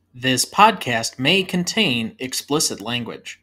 This podcast may contain explicit language.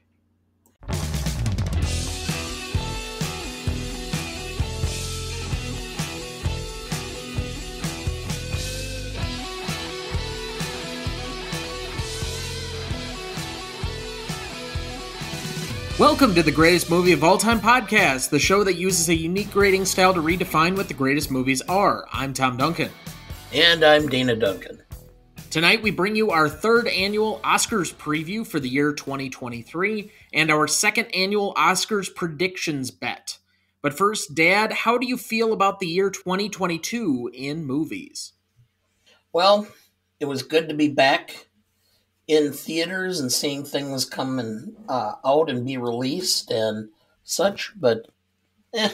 Welcome to the Greatest Movie of All Time podcast, the show that uses a unique grading style to redefine what the greatest movies are. I'm Tom Duncan. And I'm Dana Duncan. Tonight we bring you our third annual Oscars preview for the year 2023 and our second annual Oscars predictions bet. But first, Dad, how do you feel about the year 2022 in movies? Well, it was good to be back in theaters and seeing things come out and be released and such, but it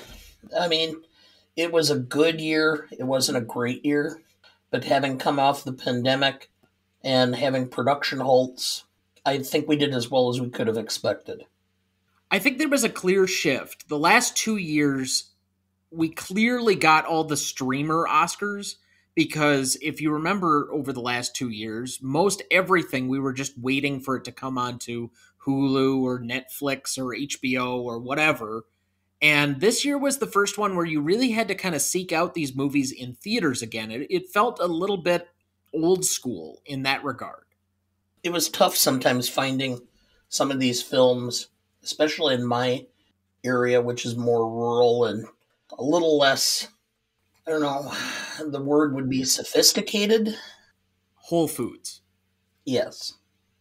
was a good year. It wasn't a great year, but having come off the pandemic and having production halts, I think we did as well as we could have expected. I think there was a clear shift. The last 2 years, we clearly got all the streamer Oscars because if you remember over the last 2 years, most everything we were just waiting for it to come onto Hulu or Netflix or HBO or whatever. And this year was the first one where you really had to kind of seek out these movies in theaters again. It felt a little bit old school in that regard. It was tough sometimes finding some of these films, especially in my area, which is more rural and a little less, I don't know, the word would be sophisticated. Whole Foods. Yes.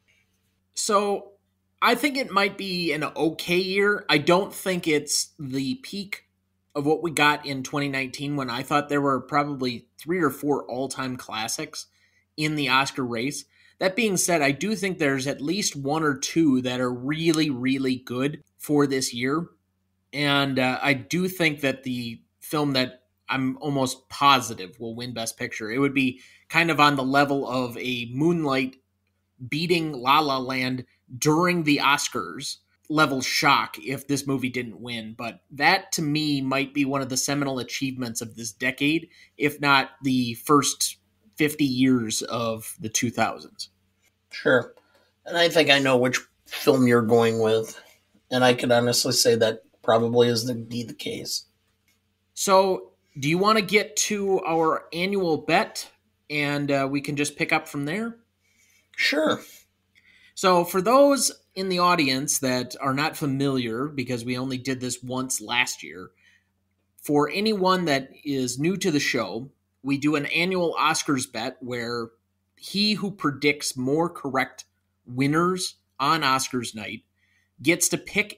So I think it might be an okay year. I don't think it's the peak of what we got in 2019 when I thought there were probably 3 or 4 all-time classics in the Oscar race. That being said, I do think there's at least 1 or 2 that are really, really good for this year. And I do think that the film that I'm almost positive will win Best Picture, it would be kind of on the level of a Moonlight beating La La Land during the Oscars level shock if this movie didn't win. But that to me might be one of the seminal achievements of this decade, if not the first 50 years of the 2000s. Sure. And I think I know which film you're going with. And I can honestly say that probably is indeed the case. So do you want to get to our annual bet and we can just pick up from there? Sure. So for those in the audience that are not familiar, because we only did this once last year, for anyone that is new to the show, we do an annual Oscars bet where he who predicts more correct winners on Oscars night gets to pick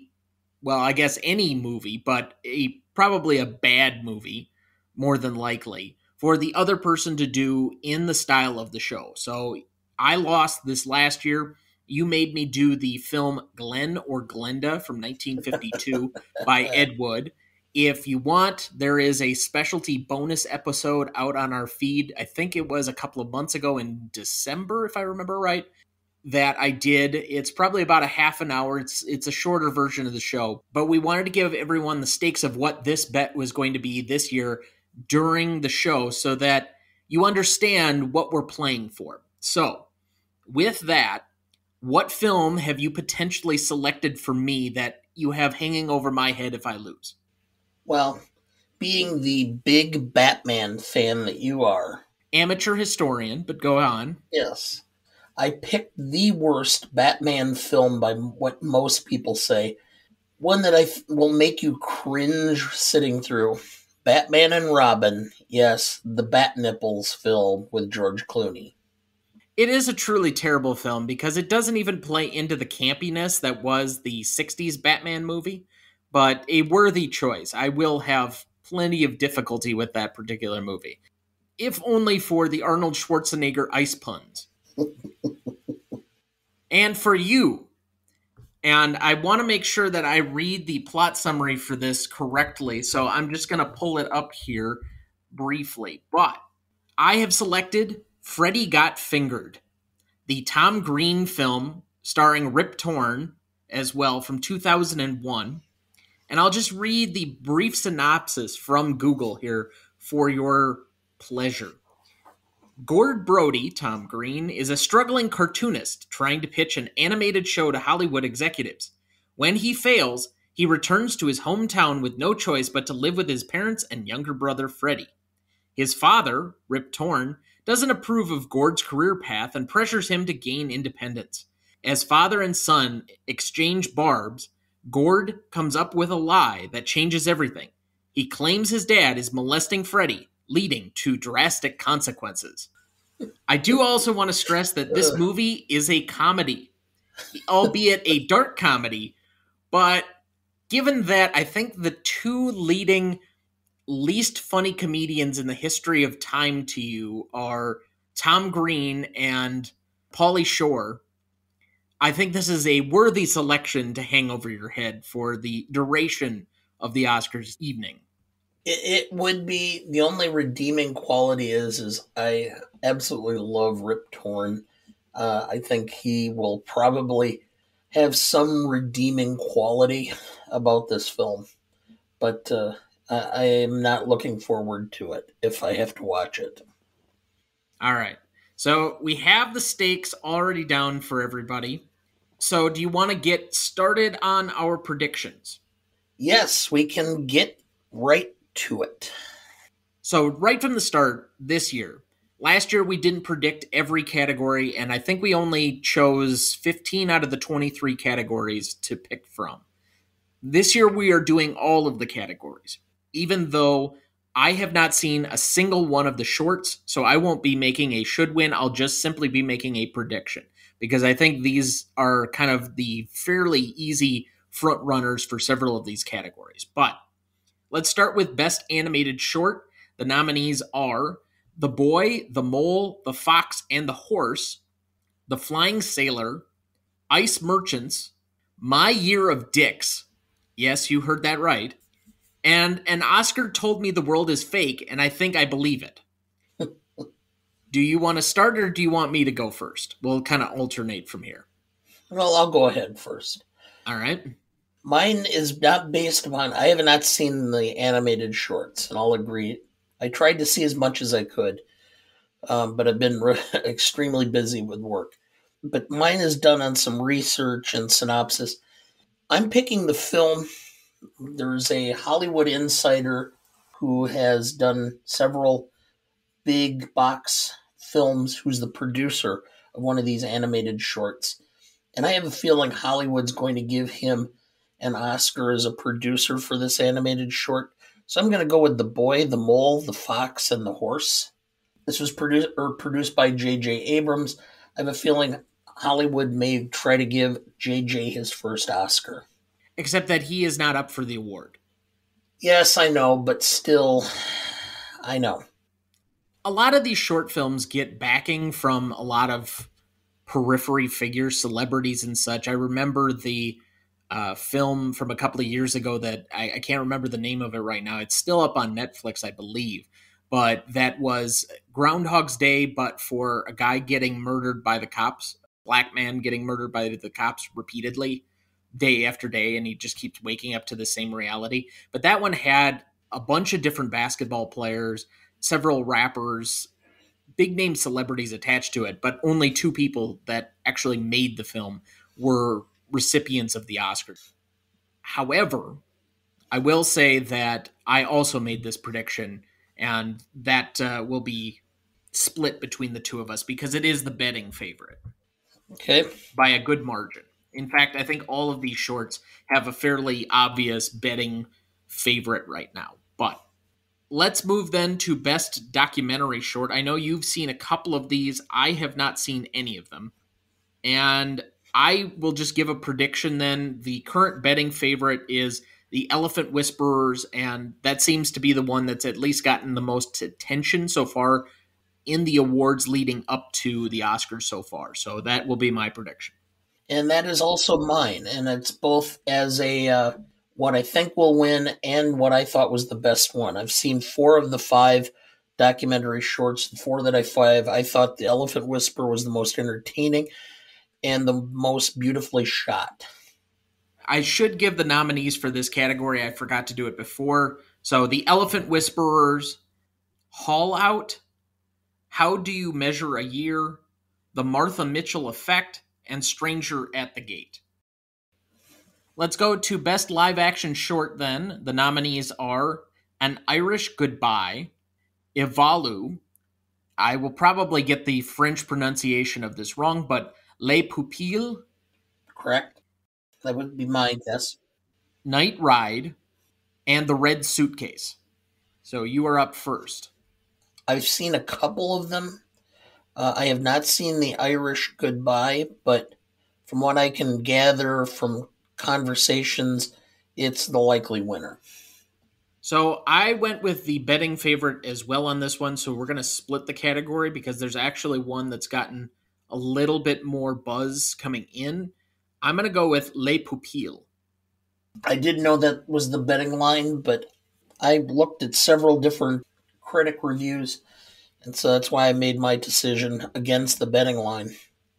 any movie, but probably a bad movie, more than likely, for the other person to do in the style of the show. So I lost this last year. You made me do the film Glenn or Glenda from 1952 by Ed Wood. If you want, there is a specialty bonus episode out on our feed. I think it was a couple of months ago in December, if I remember right, that I did. It's probably about a half an hour. It's a shorter version of the show. But we wanted to give everyone the stakes of what this bet was going to be this year during the show so that you understand what we're playing for. So, with that, what film have you potentially selected for me that you have hanging over my head if I lose? Well, being the big Batman fan that you are. Amateur historian, but go on. Yes. I picked the worst Batman film by what most people say. One that will make you cringe sitting through. Batman and Robin. Yes, the Bat Nipples film with George Clooney. It is a truly terrible film because it doesn't even play into the campiness that was the 60s Batman movie, but a worthy choice. I will have plenty of difficulty with that particular movie, if only for the Arnold Schwarzenegger ice puns. And for you, and I want to make sure that I read the plot summary for this correctly, so I'm just going to pull it up here briefly. But I have selected Freddy Got Fingered, the Tom Green film starring Rip Torn as well from 2001. And I'll just read the brief synopsis from Google here for your pleasure. Gord Brody, Tom Green, is a struggling cartoonist trying to pitch an animated show to Hollywood executives. When he fails, he returns to his hometown with no choice but to live with his parents and younger brother Freddie. His father, Rip Torn, doesn't approve of Gord's career path and pressures him to gain independence. As father and son exchange barbs, Gord comes up with a lie that changes everything. He claims his dad is molesting Freddie, leading to drastic consequences. I do also want to stress that this Ugh. movie is a comedy, albeit a dark comedy, but given that I think the two leading least funny comedians in the history of time to you are Tom Green and Pauly Shore, I think this is a worthy selection to hang over your head for the duration of the Oscars evening. It would be the only redeeming quality is I absolutely love Rip Torn. I think he will probably have some redeeming quality about this film, but I am not looking forward to it if I have to watch it. All right. So we have the stakes already down for everybody. So do you want to get started on our predictions? Yes, we can get right to it. So, right from the start this year, last year we didn't predict every category, and I think we only chose 15 out of the 23 categories to pick from. This year we are doing all of the categories, even though I have not seen a single one of the shorts, so I won't be making a should win. I'll just simply be making a prediction because I think these are kind of the fairly easy front runners for several of these categories. But let's start with Best Animated Short. The nominees are The Boy, the Mole, the Fox, and the Horse, The Flying Sailor, Ice Merchants, My Year of Dicks. Yes, you heard that right. And An Oscar Told Me the World is Fake, and I think I believe it. Do you want to start or do you want me to go first? We'll kind of alternate from here. Well, I'll go ahead first. All right. Mine is not based upon. I have not seen the animated shorts, and I'll agree. I tried to see as much as I could, but I've been extremely busy with work. But mine is done on some research and synopsis. I'm picking the film. There's a Hollywood insider who has done several big box films, who's the producer of one of these animated shorts. And I have a feeling Hollywood's going to give him an Oscar as a producer for this animated short. So I'm going to go with The Boy, the Mole, the Fox, and the Horse. This was produced by J.J. Abrams. I have a feeling Hollywood may try to give J.J. his first Oscar. Except that he is not up for the award. Yes, I know, but still, I know. A lot of these short films get backing from a lot of periphery figures, celebrities, and such. I remember the film from a couple of years ago that I can't remember the name of it right now. It's still up on Netflix, I believe. But that was Groundhog's Day, but for a guy getting murdered by the cops, black man getting murdered by the cops repeatedly, day after day, and he just keeps waking up to the same reality. But that one had a bunch of different basketball players, several rappers, big name celebrities attached to it, but only two people that actually made the film were recipients of the Oscar. However, I will say that I also made this prediction, and that will be split between the two of us because it is the betting favorite Okay. by a good margin. In fact, I think all of these shorts have a fairly obvious betting favorite right now. But let's move then to Best Documentary Short. I know you've seen a couple of these. I have not seen any of them. And I will just give a prediction then. The current betting favorite is The Elephant Whisperers, and that seems to be the one that's at least gotten the most attention so far in the awards leading up to the Oscars so far. So that will be my prediction. And that is also mine. And it's both as a what I think will win and what I thought was the best one. I've seen four of the five documentary shorts. The four that I thought The Elephant Whisperer was the most entertaining and the most beautifully shot. I should give the nominees for this category. I forgot to do it before. So The Elephant Whisperers, Haul Out, How Do You Measure a Year, The Martha Mitchell Effect, and Stranger at the Gate. Let's go to Best Live Action Short then. The nominees are An Irish Goodbye, Evalu, I will probably get the French pronunciation of this wrong, but Les Pupilles, Correct? That would be my guess. Night Ride, and The Red Suitcase. So you are up first. I've seen a couple of them. I have not seen The Irish Goodbye, but from what I can gather from conversations, it's the likely winner. So I went with the betting favorite as well on this one. So we're going to split the category because there's actually one that's gotten a little bit more buzz coming in. I'm going to go with Les Pupilles. I did know that was the betting line, but I looked at several different critic reviews, and so that's why I made my decision against the betting line.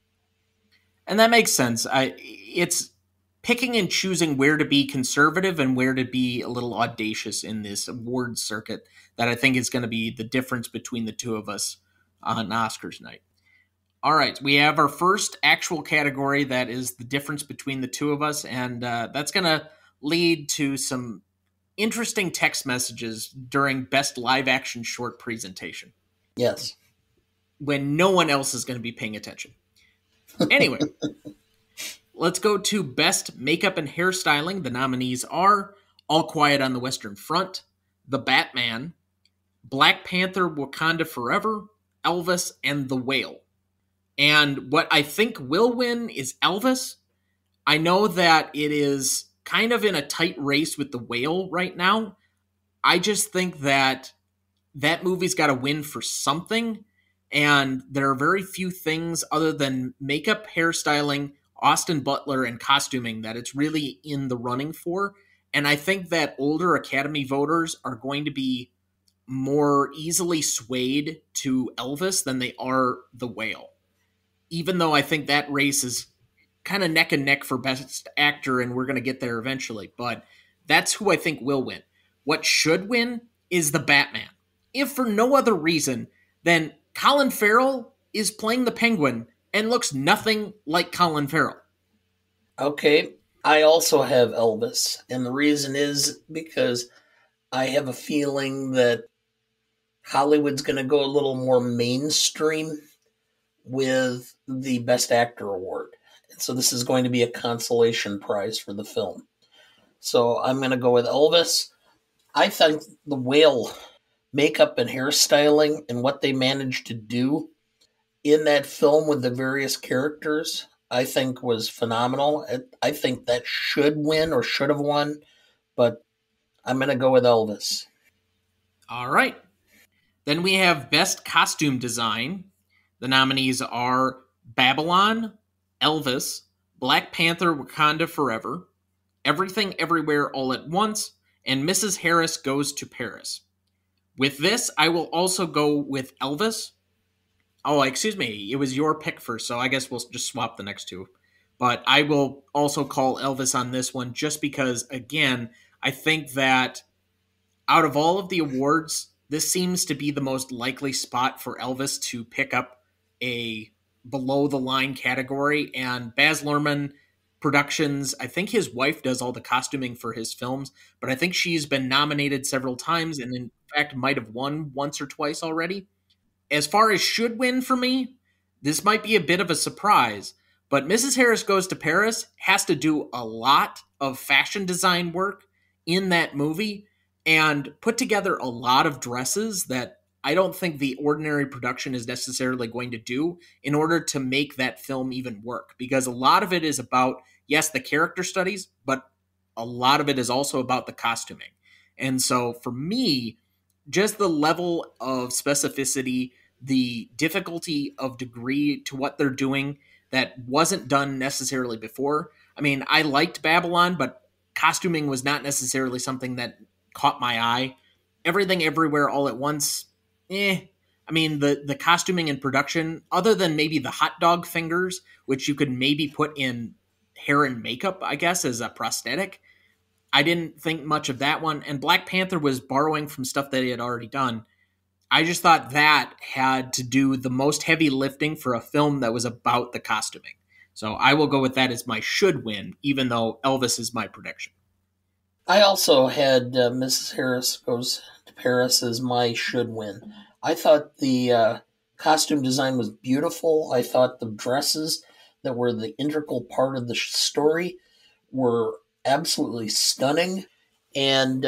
And that makes sense. It's picking and choosing where to be conservative and where to be a little audacious in this award circuit that I think is going to be the difference between the two of us on Oscars night. All right, we have our first actual category that is the difference between the two of us, and that's going to lead to some interesting text messages during Best Live Action Short presentation Yes. when no one else is going to be paying attention. Anyway, let's go to Best Makeup and Hairstyling. The nominees are All Quiet on the Western Front, The Batman, Black Panther Wakanda Forever, Elvis, and The Whale. And what I think will win is Elvis. I know that it is kind of in a tight race with The Whale right now. I just think that that movie's got to win for something. And there are very few things other than makeup, hairstyling, Austin Butler, and costuming that it's really in the running for. And I think that older Academy voters are going to be more easily swayed to Elvis than they are The Whale. Even though I think that race is kind of neck and neck for Best Actor, and we're going to get there eventually. But that's who I think will win. What should win is The Batman. If for no other reason than Colin Farrell is playing the Penguin and looks nothing like Colin Farrell. Okay. I also have Elvis, and the reason is because I have a feeling that Hollywood's going to go a little more mainstream with the Best Actor award. And so this is going to be a consolation prize for the film. So I'm going to go with Elvis. I think The Whale makeup and hairstyling and what they managed to do in that film with the various characters, I think was phenomenal. I think that should win or should have won, but I'm going to go with Elvis. All right. Then we have Best Costume Design. The nominees are Babylon, Elvis, Black Panther Wakanda Forever, Everything Everywhere All at Once, and Mrs. Harris Goes to Paris. With this, I will also go with Elvis. Oh, excuse me. It was your pick first, so I guess we'll just swap the next two. But I will also call Elvis on this one just because, again, I think that out of all of the awards, this seems to be the most likely spot for Elvis to pick up a below the line category. And Baz Luhrmann Productions, I think his wife does all the costuming for his films, but I think she's been nominated several times and in fact might have won once or twice already. As far as should win for me, this might be a bit of a surprise, but Mrs. Harris Goes to Paris has to do a lot of fashion design work in that movie and put together a lot of dresses that I don't think the ordinary production is necessarily going to do in order to make that film even work. Because a lot of it is about, yes, the character studies, but a lot of it is also about the costuming. And so for me, just the level of specificity, the difficulty of degree to what they're doing that wasn't done necessarily before. I mean, I liked Babylon, but costuming was not necessarily something that caught my eye. Everything Everywhere All at Once, I mean, the costuming and production, other than maybe the hot dog fingers, which you could maybe put in hair and makeup, I guess, as a prosthetic, I didn't think much of that one. And Black Panther was borrowing from stuff that he had already done. I just thought that had to do the most heavy lifting for a film that was about the costuming. So I will go with that as my should win, even though Elvis is my prediction. I also had Mrs. Harris Goes to Paris as my should win. I thought the costume design was beautiful. I thought the dresses that were the integral part of the story were absolutely stunning. And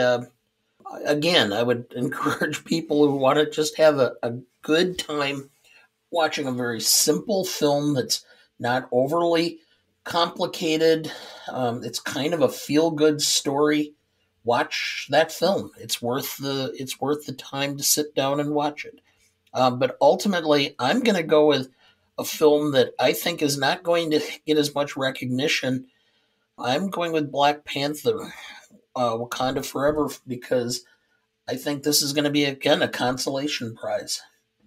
again, I would encourage people who want to just have a good time watching a very simple film that's not overly complicated. It's kind of a feel good story. Watch that film. It's worth the time to sit down and watch it. But ultimately, I'm going to go with a film that I think is not going to get as much recognition. I'm going with Black Panther, Wakanda Forever, because I think this is going to be again a consolation prize.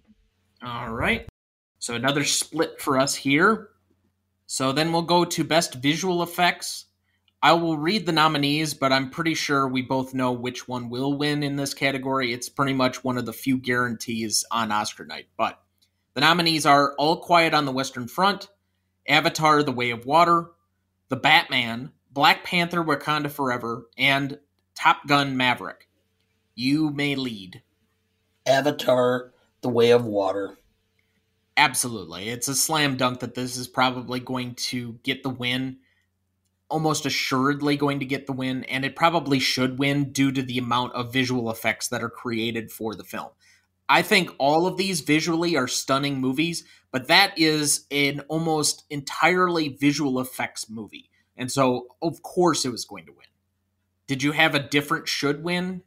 All right. So another split for us here. So then we'll go to best visual effects. I will read the nominees, but I'm pretty sure we both know which one will win in this category. It's pretty much one of the few guarantees on Oscar night. But the nominees are All Quiet on the Western Front, Avatar: The Way of Water, The Batman, Black Panther: Wakanda Forever, and Top Gun: Maverick. You may lead. Avatar: The Way of Water. Absolutely. It's a slam dunk that this is probably going to get the win, almost assuredly going to get the win, and it probably should win due to the amount of visual effects that are created for the film. I think all of these visually are stunning movies, but that is an almost entirely visual effects movie. And so, of course, it was going to win. Did you have a different should win?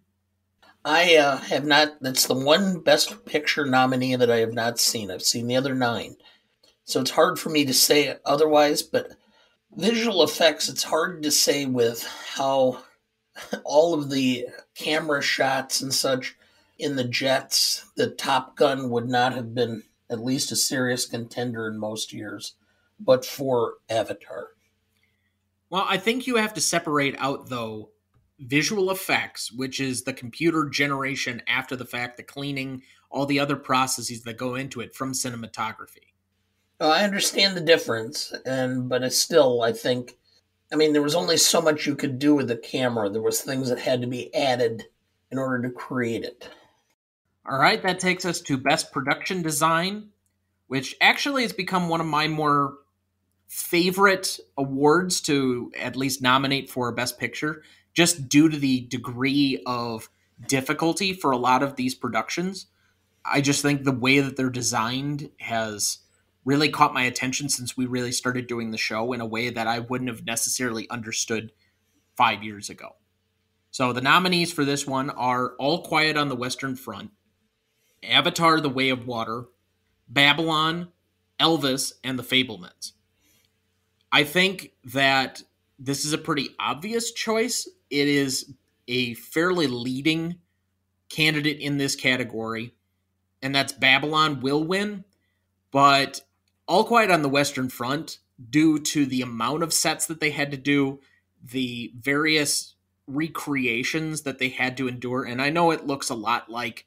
I have not. That's the one Best Picture nominee that I have not seen. I've seen the other nine, so it's hard for me to say otherwise. But visual effects, it's hard to say with how all of the camera shots and such in the jets. The Top Gun would not have been at least a serious contender in most years, but for Avatar. Well, I think you have to separate out, though, visual effects, which is the computer generation after the fact, the cleaning, all the other processes that go into it, from cinematography. I understand the difference, and but it's still, I think, I mean, there was only so much you could do with the camera. There was things that had to be added in order to create it. All right, that takes us to Best Production Design, which actually has become one of my more favorite awards to at least nominate for a Best Picture, just due to the degree of difficulty for a lot of these productions. I just think the way that they're designed has really caught my attention since we really started doing the show in a way that I wouldn't have necessarily understood 5 years ago. So the nominees for this one are All Quiet on the Western Front, Avatar: The Way of Water, Babylon, Elvis, and The Fablemans. I think that this is a pretty obvious choice. It is a fairly leading candidate in this category, and that's Babylon will win. But All Quiet on the Western Front, due to the amount of sets that they had to do, the various recreations that they had to endure, and I know it looks a lot like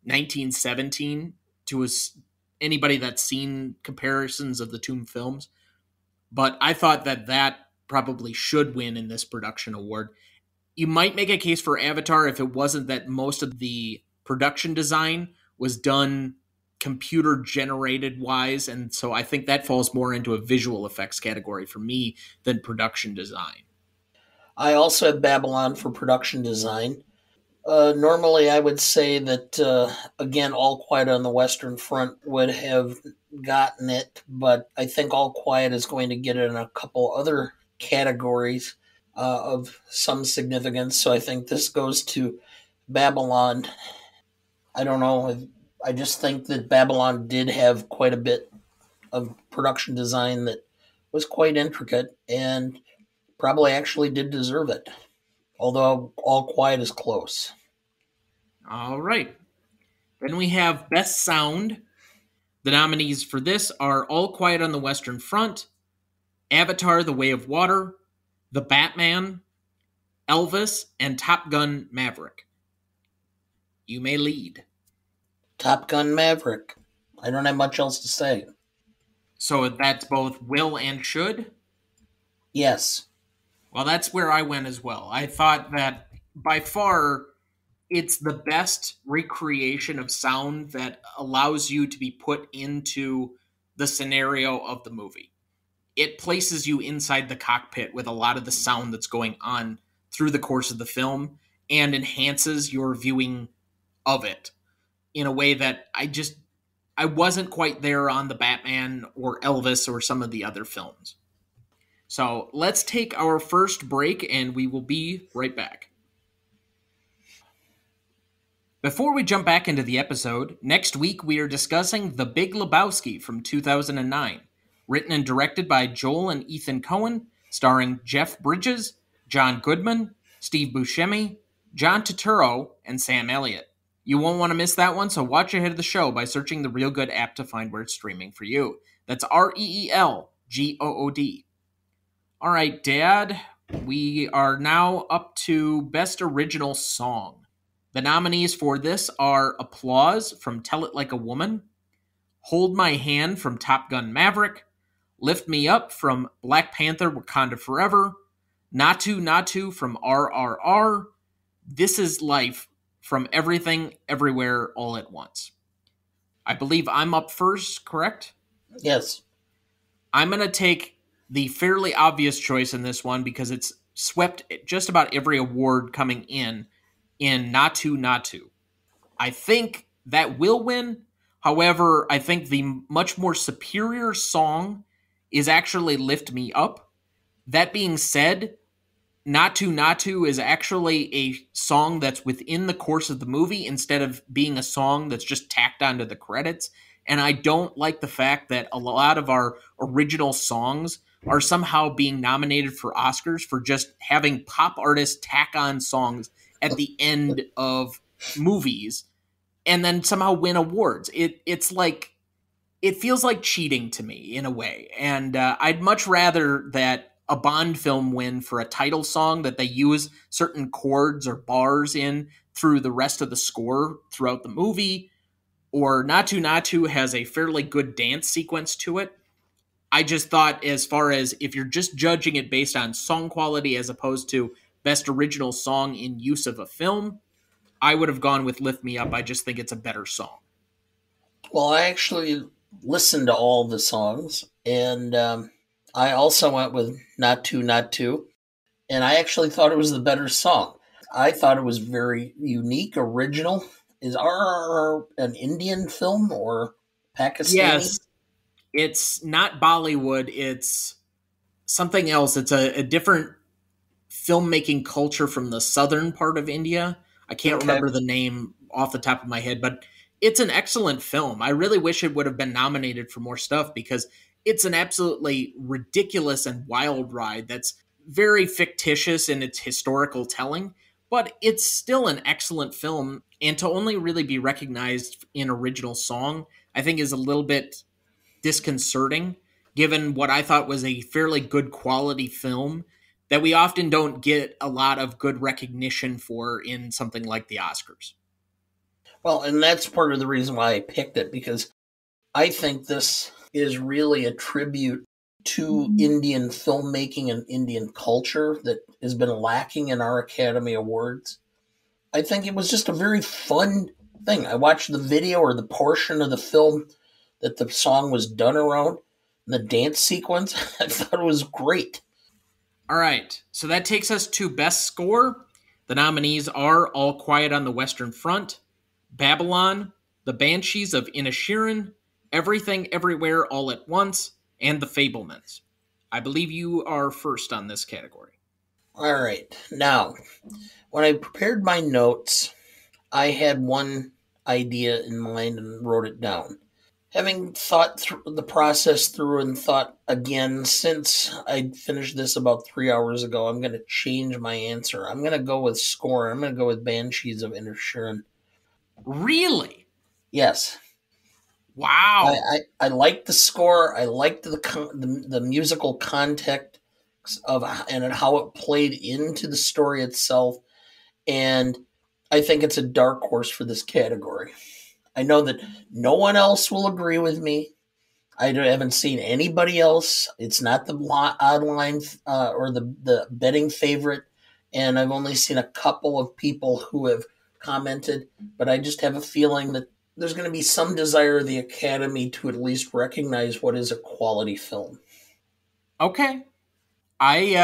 1917 to anybody that's seen comparisons of the two films, but I thought that that probably should win in this production award. You might make a case for Avatar if it wasn't that most of the production design was done computer generated wise, and so I think that falls more into a visual effects category for me than production design. I also have Babylon for production design. Normally, I would say that, again, All Quiet on the Western Front would have gotten it, but I think All Quiet is going to get it in a couple other categories of some significance. So I think this goes to Babylon. I don't know. I just think that Babylon did have quite a bit of production design that was quite intricate and probably actually did deserve it, although All Quiet is close. All right. Then we have Best Sound. The nominees for this are All Quiet on the Western Front, Avatar: The Way of Water, The Batman, Elvis, and Top Gun: Maverick. You may lead. Top Gun Maverick. I don't have much else to say. So that's both will and should. Yes. Well, that's where I went as well. I thought that by far it's the best recreation of sound that allows you to be put into the scenario of the movie. It places you inside the cockpit with a lot of the sound that's going on through the course of the film and enhances your viewing of it in a way that I wasn't quite there on the Batman or Elvis or some of the other films. So let's take our first break and we will be right back. Before we jump back into the episode, next week we are discussing The Big Lebowski from 2009, written and directed by Joel and Ethan Coen, starring Jeff Bridges, John Goodman, Steve Buscemi, John Turturro, and Sam Elliott. You won't want to miss that one, so watch ahead of the show by searching the Real Good app to find where it's streaming for you. That's REELGOOD. All right, Dad, we are now up to Best Original Song. The nominees for this are Applause from Tell It Like a Woman, Hold My Hand from Top Gun Maverick, Lift Me Up from Black Panther Wakanda Forever, Natu Natu from RRR, This Is Life from Everything Everywhere All at Once. I believe I'm up first, correct? Yes. I'm going to take the fairly obvious choice in this one because it's swept just about every award coming in Natu Natu. I think that will win. However, I think the much more superior song is actually Lift Me Up. That being said, Natu Natu is actually a song that's within the course of the movie instead of being a song that's just tacked onto the credits. And I don't like the fact that a lot of our original songs are somehow being nominated for Oscars for just having pop artists tack on songs at the end of movies and then somehow win awards. It's like, it feels like cheating to me in a way. And I'd much rather that a Bond film win for a title song that they use certain chords or bars in through the rest of the score throughout the movie, or Natu Natu has a fairly good dance sequence to it. I just thought, as far as if you're just judging it based on song quality as opposed to best original song in use of a film, I would have gone with Lift Me Up. I just think it's a better song. Well, I actually listened to all the songs, and I also went with Natu Natu, and I actually thought it was the better song. I thought it was very unique, original. Is RRR an Indian film or Pakistani? Yes, it's not Bollywood. It's something else. It's a different filmmaking culture from the southern part of India. I can't Okay. remember the name off the top of my head, but it's an excellent film. I really wish it would have been nominated for more stuff because it's an absolutely ridiculous and wild ride that's very fictitious in its historical telling, but it's still an excellent film. And to only really be recognized in original song, I think is a little bit disconcerting given what I thought was a fairly good quality film that we often don't get a lot of good recognition for in something like the Oscars. Well, and that's part of the reason why I picked it, because I think this is really a tribute to Indian filmmaking and Indian culture that has been lacking in our Academy Awards. I think it was just a very fun thing. I watched the video or the portion of the film that the song was done around, and the dance sequence. I thought it was great. All right, so that takes us to Best Score. The nominees are All Quiet on the Western Front, Babylon, The Banshees of Inisherin, Everything Everywhere All at Once, and The Fablemans. I believe you are first on this category. All right. Now, when I prepared my notes, I had one idea in mind and wrote it down. Having thought through the process through and thought again, since I finished this about 3 hours ago, I'm going to change my answer. I'm going to go with score. I'm going to go with Banshees of Inisherin. Really? Yes. I, Wow. I liked the score. I liked the musical context of and how it played into the story itself. And I think it's a dark horse for this category. I know that no one else will agree with me. Haven't seen anybody else. It's not the online or the betting favorite, and I've only seen a couple of people who have commented. But I just have a feeling that there's going to be some desire of the Academy to at least recognize what is a quality film. Okay. I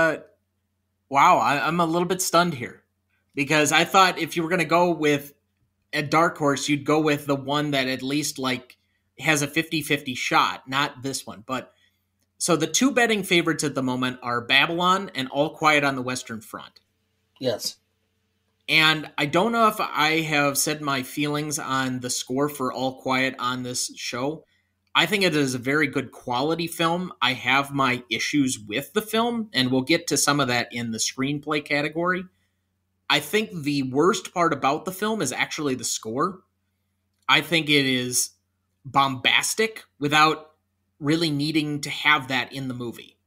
wow, I'm a little bit stunned here because I thought if you were going to go with a dark horse, you'd go with the one that at least like has a 50-50 shot, not this one. But so the two betting favorites at the moment are Babylon and All Quiet on the Western Front. Yes. And I don't know if I have said my feelings on the score for All Quiet on this show. I think it is a very good quality film. I have my issues with the film, and we'll get to some of that in the screenplay category. I think the worst part about the film is actually the score. I think it is bombastic without really needing to have that in the movie.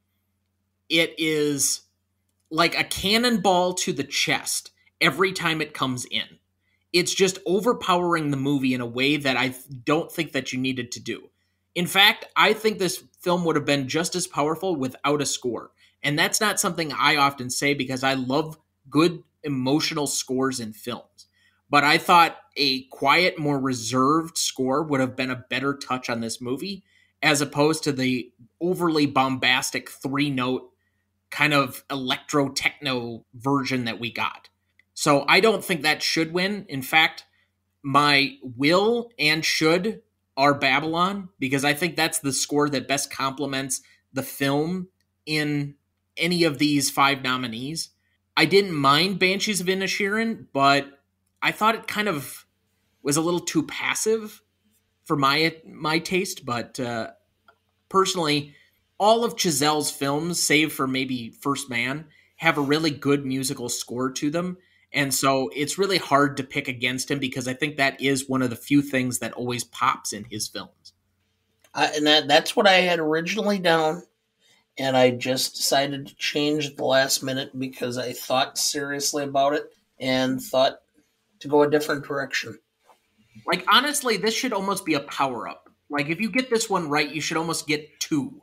It is like a cannonball to the chest every time it comes in. It's just overpowering the movie in a way that I don't think that you needed to do. In fact, I think this film would have been just as powerful without a score. And that's not something I often say because I love good emotional scores in films. But I thought a quiet, more reserved score would have been a better touch on this movie as opposed to the overly bombastic three note kind of electro techno version that we got. So I don't think that should win. In fact, my will and should are Babylon because I think that's the score that best complements the film in any of these five nominees. I didn't mind Banshees of Inisherin, but I thought it kind of was a little too passive for my taste. But personally, all of Chazelle's films, save for maybe First Man, have a really good musical score to them. And so it's really hard to pick against him because I think that is one of the few things that always pops in his films. And that's what I had originally down, and I just decided to change at the last minute because I thought seriously about it and thought to go a different direction. Like, honestly, this should almost be a power up. Like, if you get this one right, you should almost get two.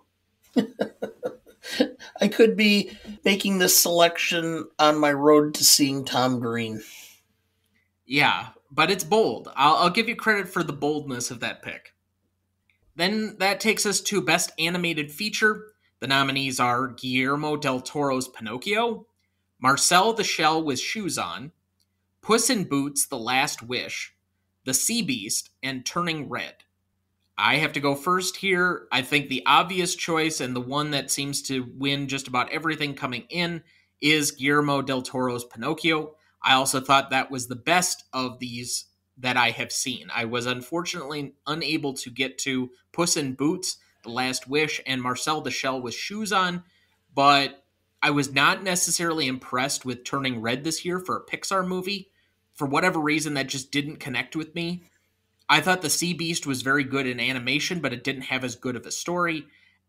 I could be making this selection on my road to seeing Tom Green. Yeah, but it's bold. I'll give you credit for the boldness of that pick. Then that takes us to Best Animated Feature. The nominees are Guillermo del Toro's Pinocchio, Marcel the Shell with Shoes On, Puss in Boots: The Last Wish, The Sea Beast, and Turning Red. I have to go first here. I think the obvious choice and the one that seems to win just about everything coming in is Guillermo del Toro's Pinocchio. I also thought that was the best of these that I have seen. I was unfortunately unable to get to Puss in Boots, The Last Wish, and Marcel the Shell with Shoes On, but I was not necessarily impressed with Turning Red this year for a Pixar movie. For whatever reason, that just didn't connect with me. I thought the Sea Beast was very good in animation, but it didn't have as good of a story.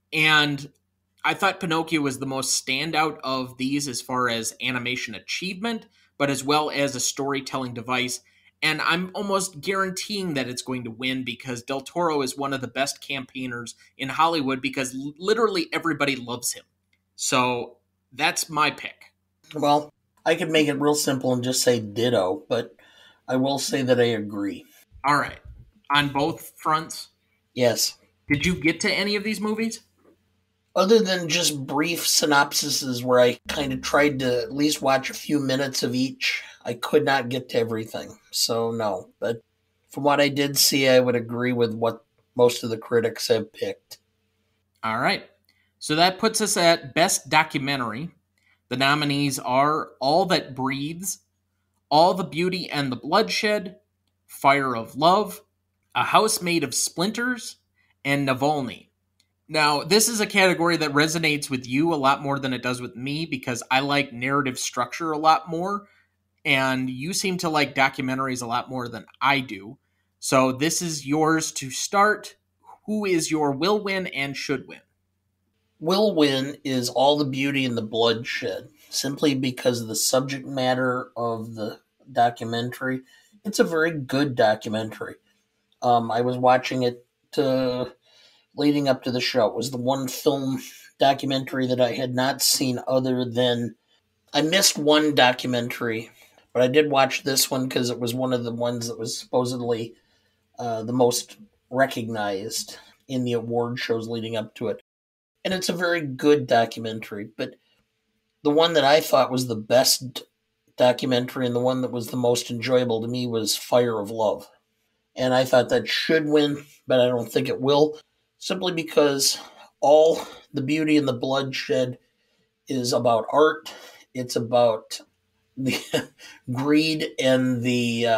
And I thought Pinocchio was the most standout of these as far as animation achievement, but as well as a storytelling device. And I'm almost guaranteeing that it's going to win because Del Toro is one of the best campaigners in Hollywood because literally everybody loves him. So that's my pick. Well, I could make it real simple and just say ditto, but I will say that I agree. All right. On both fronts, Yes. did you get to any of these movies? Other than just brief synopsises where I kind of tried to at least watch a few minutes of each, I could not get to everything. So, no. But from what I did see, I would agree with what most of the critics have picked. All right. So that puts us at Best Documentary. The nominees are All That Breathes, All the Beauty and the Bloodshed, Fire of Love, A House Made of Splinters, and Navalny. Now, this is a category that resonates with you a lot more than it does with me because I like narrative structure a lot more, and you seem to like documentaries a lot more than I do. So this is yours to start. Who is your will win and should win? Will win is All the Beauty and the Bloodshed, simply because of the subject matter of the documentary. It's a very good documentary. I was watching it leading up to the show. It was the one film documentary that I had not seen other than I missed one documentary, but I did watch this one because it was one of the ones that was supposedly the most recognized in the award shows leading up to it. And it's a very good documentary, but the one that I thought was the best documentary and the one that was the most enjoyable to me was Fire of Love. And I thought that should win, but I don't think it will, simply because all the beauty and the bloodshed is about art. It's about the greed and the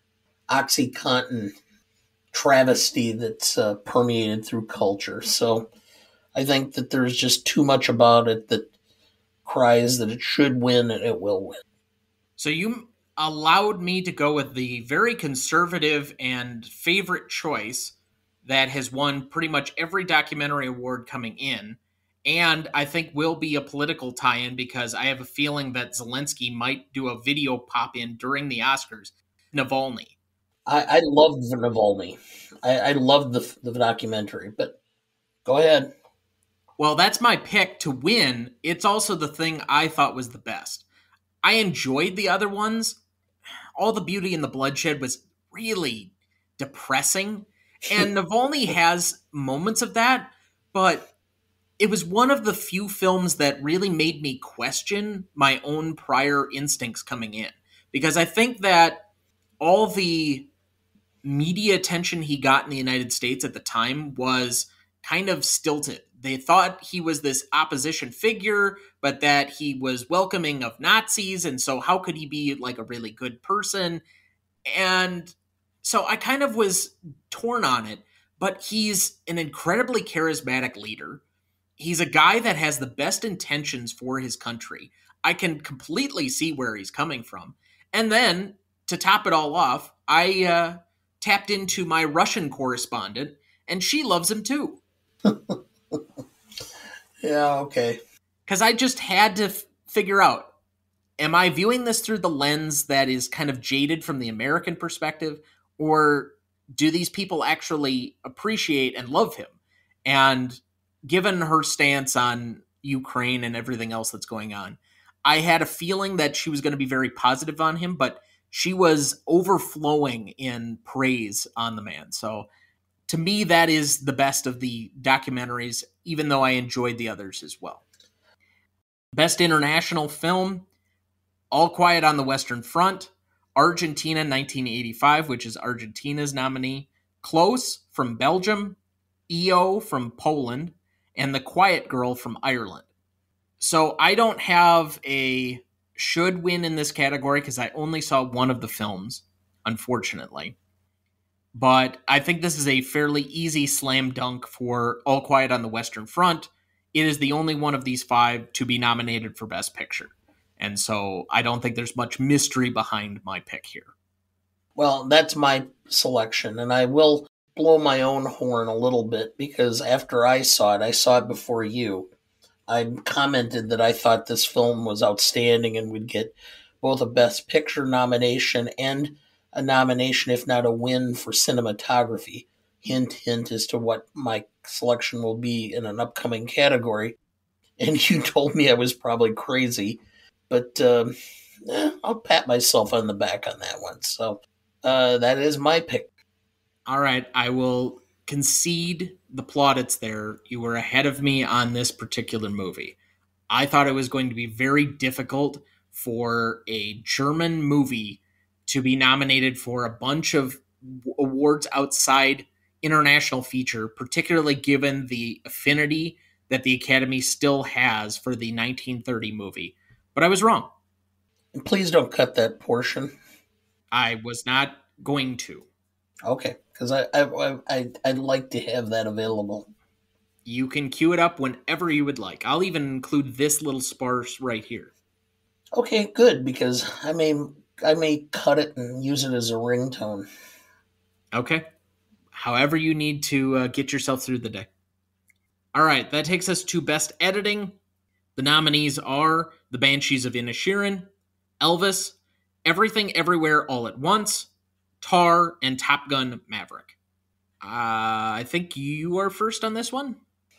OxyContin travesty that's permeated through culture. So I think that there's just too much about it that cries that it should win and it will win. So you allowed me to go with the very conservative and favorite choice that has won pretty much every documentary award coming in. And I think will be a political tie in because I have a feeling that Zelensky might do a video pop in during the Oscars. Navalny. I loved Navalny. I loved the documentary, but go ahead. Well, that's my pick to win. It's also the thing I thought was the best. I enjoyed the other ones. All the beauty and the bloodshed was really depressing. And Navalny has moments of that, but it was one of the few films that really made me question my own prior instincts coming in. Because I think that all the media attention he got in the United States at the time was kind of stilted. They thought he was this opposition figure, but that he was welcoming of Nazis. And so, how could he be like a really good person? And so, I kind of was torn on it. But he's an incredibly charismatic leader. He's a guy that has the best intentions for his country. I can completely see where he's coming from. And then, to top it all off, I tapped into my Russian correspondent, and she loves him too. Yeah, okay. Because I just had to figure out, am I viewing this through the lens that is kind of jaded from the American perspective, or do these people actually appreciate and love him? And given her stance on Ukraine and everything else that's going on, I had a feeling that she was going to be very positive on him, but she was overflowing in praise on the man. So to me, that is the best of the documentaries, even though I enjoyed the others as well. Best international film, All Quiet on the Western Front, Argentina 1985, which is Argentina's nominee, Close from Belgium, EO from Poland, and The Quiet Girl from Ireland. So I don't have a should win in this category because I only saw one of the films, unfortunately. But I think this is a fairly easy slam dunk for All Quiet on the Western Front. It is the only one of these five to be nominated for Best Picture. And so I don't think there's much mystery behind my pick here. Well, that's my selection, and I will blow my own horn a little bit because after I saw it before you. I commented that I thought this film was outstanding and would get both a Best Picture nomination and a nomination, if not a win, for cinematography. Hint, hint as to what my selection will be in an upcoming category. And you told me I was probably crazy, but I'll pat myself on the back on that one. So that is my pick. All right, I will concede the plaudits there. You were ahead of me on this particular movie. I thought it was going to be very difficult for a German movie to be nominated for a bunch of awards outside international feature, particularly given the affinity that the Academy still has for the 1930 movie. But I was wrong. And please don't cut that portion. I was not going to. Okay, because I'd like to have that available. You can cue it up whenever you would like. I'll even include this little sparse right here. Okay, good, because I may cut it and use it as a ringtone. Okay. However you need to get yourself through the day. All right, that takes us to Best Editing. The nominees are The Banshees of Inisherin, Elvis, Everything Everywhere All at Once, Tar, and Top Gun Maverick. I think you are first on this one.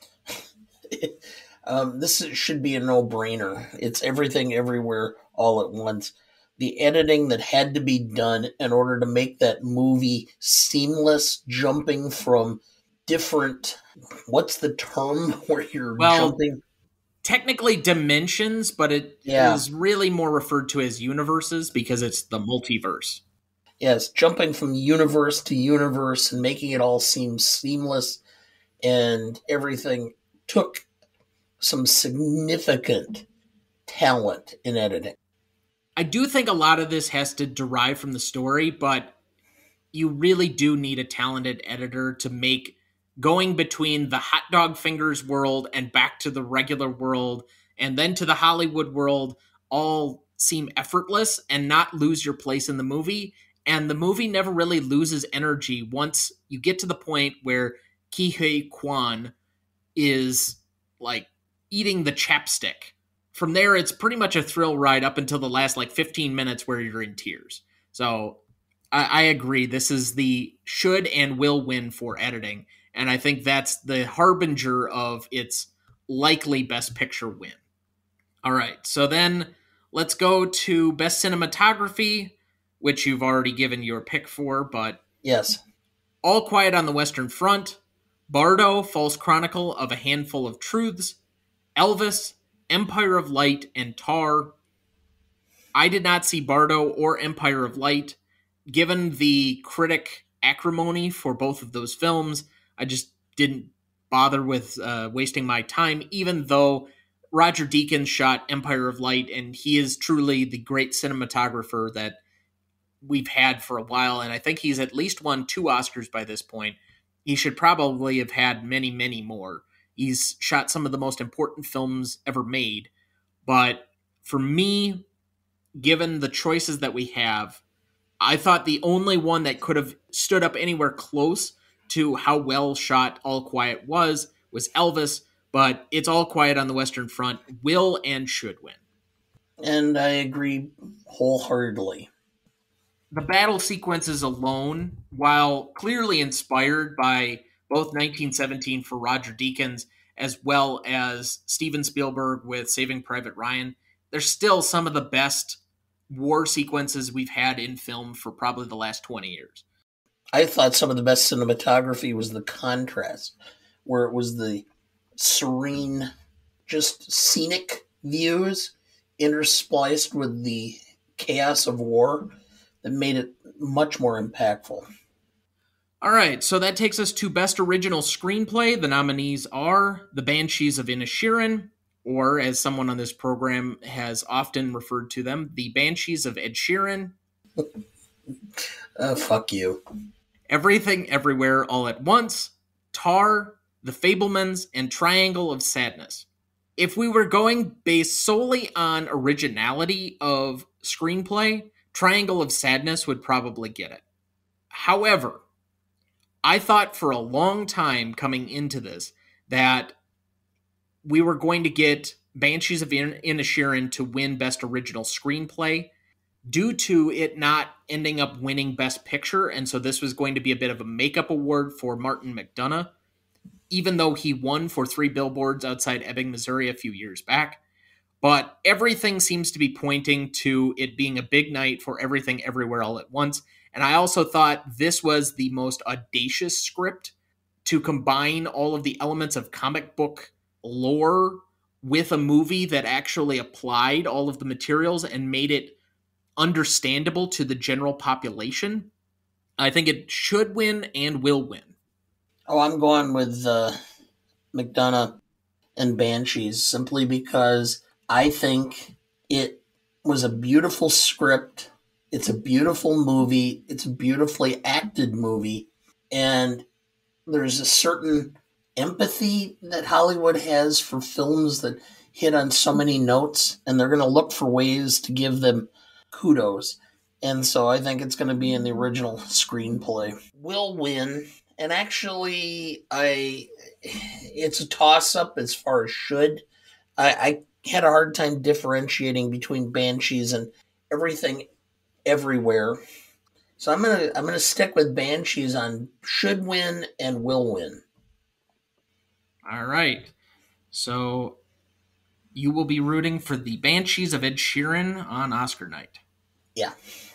Should be a no-brainer. It's everything, everywhere, all at once. The editing that had to be done in order to make that movie seamless, jumping from different. What's the term where you're Well, jumping? technically dimensions, but it Yeah, is really more referred to as universes because it's the multiverse. yes, jumping from universe to universe and making it all seem seamless and everything took some significant talent in editing. I do think a lot of this has to derive from the story, but you really do need a talented editor to make going between the hot dog fingers world and back to the regular world and then to the Hollywood world all seem effortless and not lose your place in the movie. And the movie never really loses energy once you get to the point where Ki Hei Kwan is like eating the chapstick. From there, it's pretty much a thrill ride up until the last like 15 minutes where you're in tears. So I agree. This is the should and will win for editing. And I think that's the harbinger of its likely best picture win. All right. So then let's go to best cinematography, which you've already given your pick for, but Yes. All Quiet on the Western Front, Bardo, False Chronicle of a Handful of Truths, Elvis, Empire of Light, and Tar. I did not see Bardo or Empire of Light. Given the critic acrimony for both of those films, I just didn't bother with wasting my time, even though Roger Deakins shot Empire of Light, and he is truly the great cinematographer that we've had for a while. And I think he's at least won 2 Oscars by this point. He should probably have had many, many more. He's shot some of the most important films ever made. But for me, given the choices that we have, I thought the only one that could have stood up anywhere close to how well shot All Quiet was Elvis, but it's All Quiet on the Western Front will and should win. And I agree wholeheartedly. The battle sequences alone, while clearly inspired by both 1917 for Roger Deakins as well as Steven Spielberg with Saving Private Ryan, they're still some of the best war sequences we've had in film for probably the last 20 years. I thought some of the best cinematography was the contrast, where it was the serene, just scenic views interspliced with the chaos of war that made it much more impactful. All right, so that takes us to Best Original Screenplay. The nominees are The Banshees of Inisherin, or as someone on this program has often referred to them, The Banshees of Ed Sheeran, Fuck you. Everything Everywhere All at Once, Tar, The Fablemans, and Triangle of Sadness. If we were going based solely on originality of screenplay, Triangle of Sadness would probably get it. However, I thought for a long time coming into this that we were going to get Banshees of Inisherin to win Best Original Screenplay due to it not ending up winning Best Picture. And so this was going to be a bit of a makeup award for Martin McDonagh, even though he won for 3 Billboards Outside Ebbing, Missouri a few years back. But everything seems to be pointing to it being a big night for Everything Everywhere All at Once. And I also thought this was the most audacious script to combine all of the elements of comic book lore with a movie that actually applied all of the materials and made it understandable to the general population. I think it should win and will win. Oh, I'm going with McDonough and Banshees simply because I think it was a beautiful script. It's a beautiful movie. It's a beautifully acted movie. And there's a certain empathy that Hollywood has for films that hit on so many notes, and they're going to look for ways to give them kudos. And so I think it's going to be in the original screenplay. Will win. And actually, it's a toss up as far as should. I had a hard time differentiating between Banshees and Everything Everywhere. So I'm gonna stick with Banshees on should win and will win. All right. So you will be rooting for the Banshees of Ed Sheeran on Oscar night. Yeah.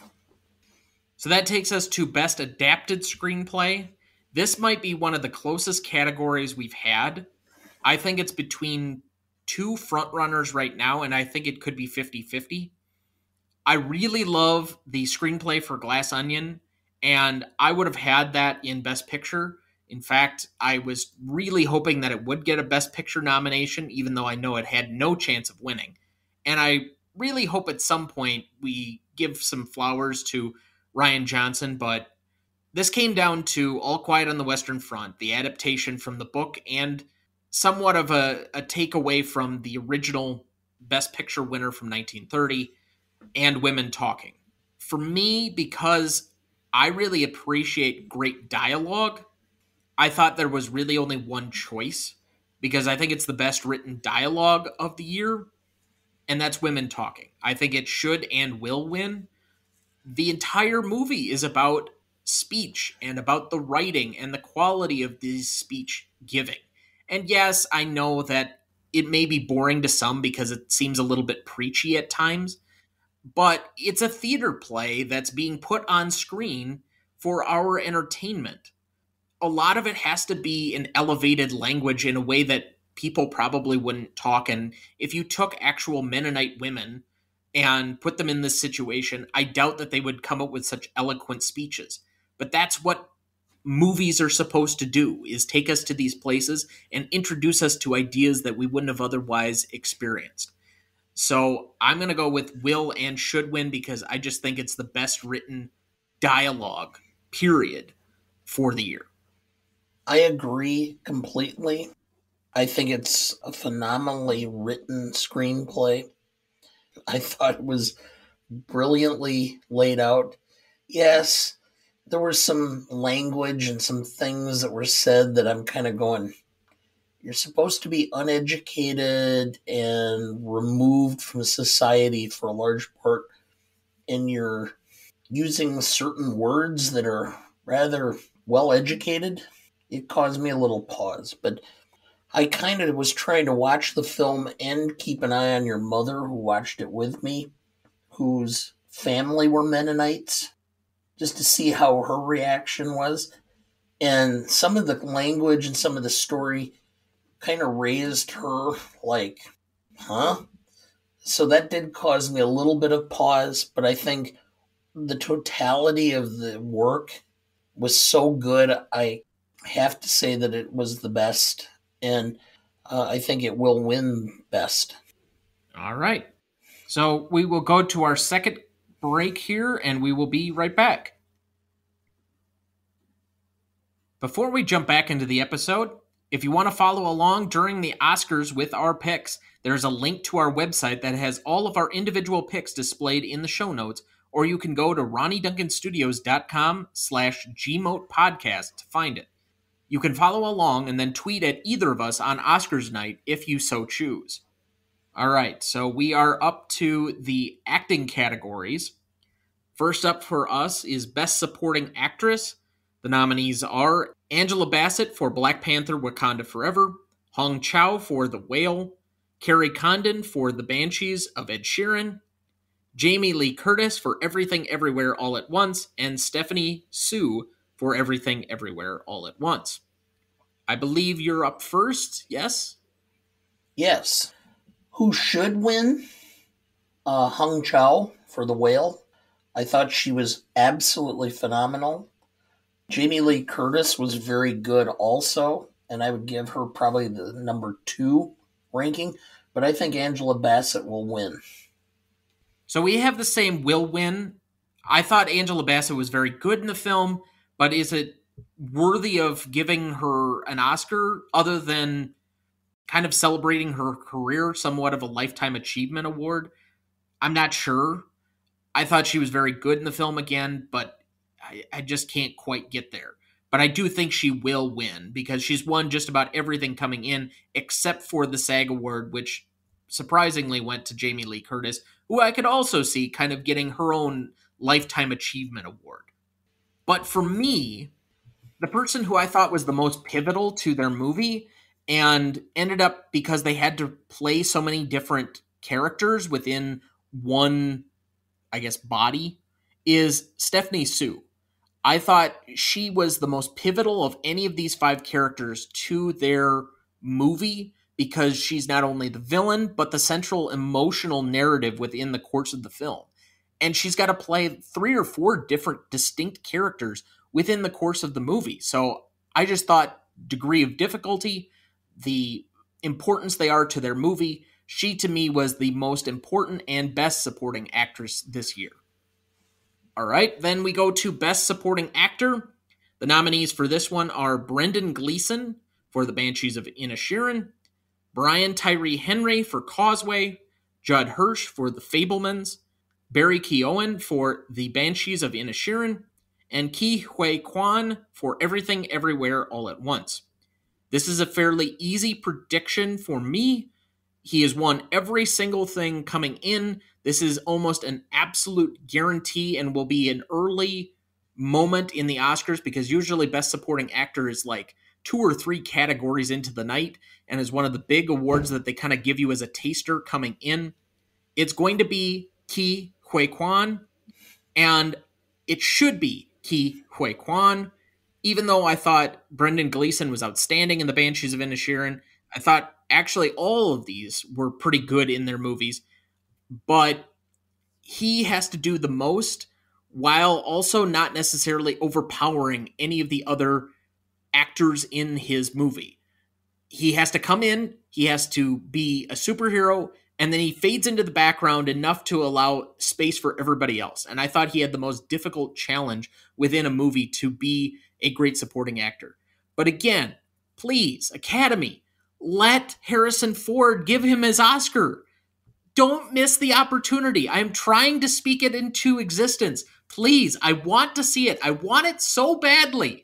So that takes us to Best Adapted Screenplay. This might be one of the closest categories we've had. I think it's between two frontrunners right now, and I think it could be 50-50. I really love the screenplay for Glass Onion, and I would have had that in Best Picture. In fact, I was really hoping that it would get a Best Picture nomination, even though I know it had no chance of winning. And I really hope at some point we give some flowers to Ryan Johnson, but this came down to All Quiet on the Western Front, the adaptation from the book, and somewhat of a takeaway from the original Best Picture winner from 1930 and Women Talking. For me, because I really appreciate great dialogue, I thought there was really only one choice because I think it's the best written dialogue of the year, and that's Women Talking. I think it should and will win. The entire movie is about speech and about the writing and the quality of this speech giving. And yes, I know that it may be boring to some because it seems a little bit preachy at times, but it's a theater play that's being put on screen for our entertainment. A lot of it has to be in elevated language in a way that people probably wouldn't talk. And if you took actual Mennonite women and put them in this situation, I doubt that they would come up with such eloquent speeches. But that's what movies are supposed to do, is take us to these places and introduce us to ideas that we wouldn't have otherwise experienced. So I'm going to go with will and should win because I just think it's the best written dialogue, period, for the year. I agree completely. I think it's a phenomenally written screenplay. I thought it was brilliantly laid out. Yes, there was some language and some things that were said that I'm kind of going, you're supposed to be uneducated and removed from society for a large part, and you're using certain words that are rather well educated. It caused me a little pause, but I kind of was trying to watch the film and keep an eye on your mother who watched it with me, whose family were Mennonites, just to see how her reaction was. And some of the language and some of the story kind of raised her like, huh? So that did cause me a little bit of pause, but I think the totality of the work was so good. I have to say that it was the best, and I think it will win best. All right. So we will go to our second break here and we will be right back. Before we jump back into the episode, if you want to follow along during the Oscars with our picks, there's a link to our website that has all of our individual picks displayed in the show notes, or you can go to ronnieduncanstudios.com/gmote podcast to find it. You can follow along and then tweet at either of us on Oscars night if you so choose. All right, so we are up to the acting categories. First up for us is Best Supporting Actress. The nominees are Angela Bassett for Black Panther Wakanda Forever, Hong Chow for The Whale, Carrie Condon for The Banshees of Ed Sheeran, Jamie Lee Curtis for Everything Everywhere All at Once, and Stephanie Sue for Everything Everywhere All at Once. I believe you're up first, yes? Yes. Who should win? Hung Chow for The Whale. I thought she was absolutely phenomenal. Jamie Lee Curtis was very good also, and I would give her probably the number 2 ranking, but I think Angela Bassett will win. So we have the same will win. I thought Angela Bassett was very good in the film, but is it worthy of giving her an Oscar other than kind of celebrating her career, somewhat of a lifetime achievement award? I'm not sure. I thought she was very good in the film again, but I just can't quite get there. But I do think she will win because she's won just about everything coming in except for the SAG award, which surprisingly went to Jamie Lee Curtis, who I could also see kind of getting her own lifetime achievement award. But for me, the person who I thought was the most pivotal to their movie and ended up because they had to play so many different characters within one, I guess, body is Stephanie Sue. I thought she was the most pivotal of any of these five characters to their movie because she's not only the villain, but the central emotional narrative within the course of the film. And she's got to play 3 or 4 different distinct characters within the course of the movie. So I just thought degree of difficulty, the importance they are to their movie, she to me was the most important and best supporting actress this year. All right, then we go to Best Supporting Actor. The nominees for this one are Brendan Gleeson for The Banshees of Inisherin, Brian Tyree Henry for Causeway, Judd Hirsch for The Fabelmans, Barry Keoghan for The Banshees of Inisherin, and Ke Huy Quan for Everything Everywhere All at Once. This is a fairly easy prediction for me. He has won every single thing coming in. This is almost an absolute guarantee and will be an early moment in the Oscars because usually Best Supporting Actor is like 2 or 3 categories into the night and is one of the big awards that they kind of give you as a taster coming in. It's going to be Ke Huy Quan, and it should be Ke Huy Quan. Even though I thought Brendan Gleeson was outstanding in The Banshees of Inisherin, I thought actually all of these were pretty good in their movies, but he has to do the most while also not necessarily overpowering any of the other actors in his movie. He has to come in, he has to be a superhero, and then he fades into the background enough to allow space for everybody else. And I thought he had the most difficult challenge within a movie to be a great supporting actor. But again, please, Academy, let Harrison Ford give him his Oscar. Don't miss the opportunity. I'm trying to speak it into existence. Please, I want to see it. I want it so badly.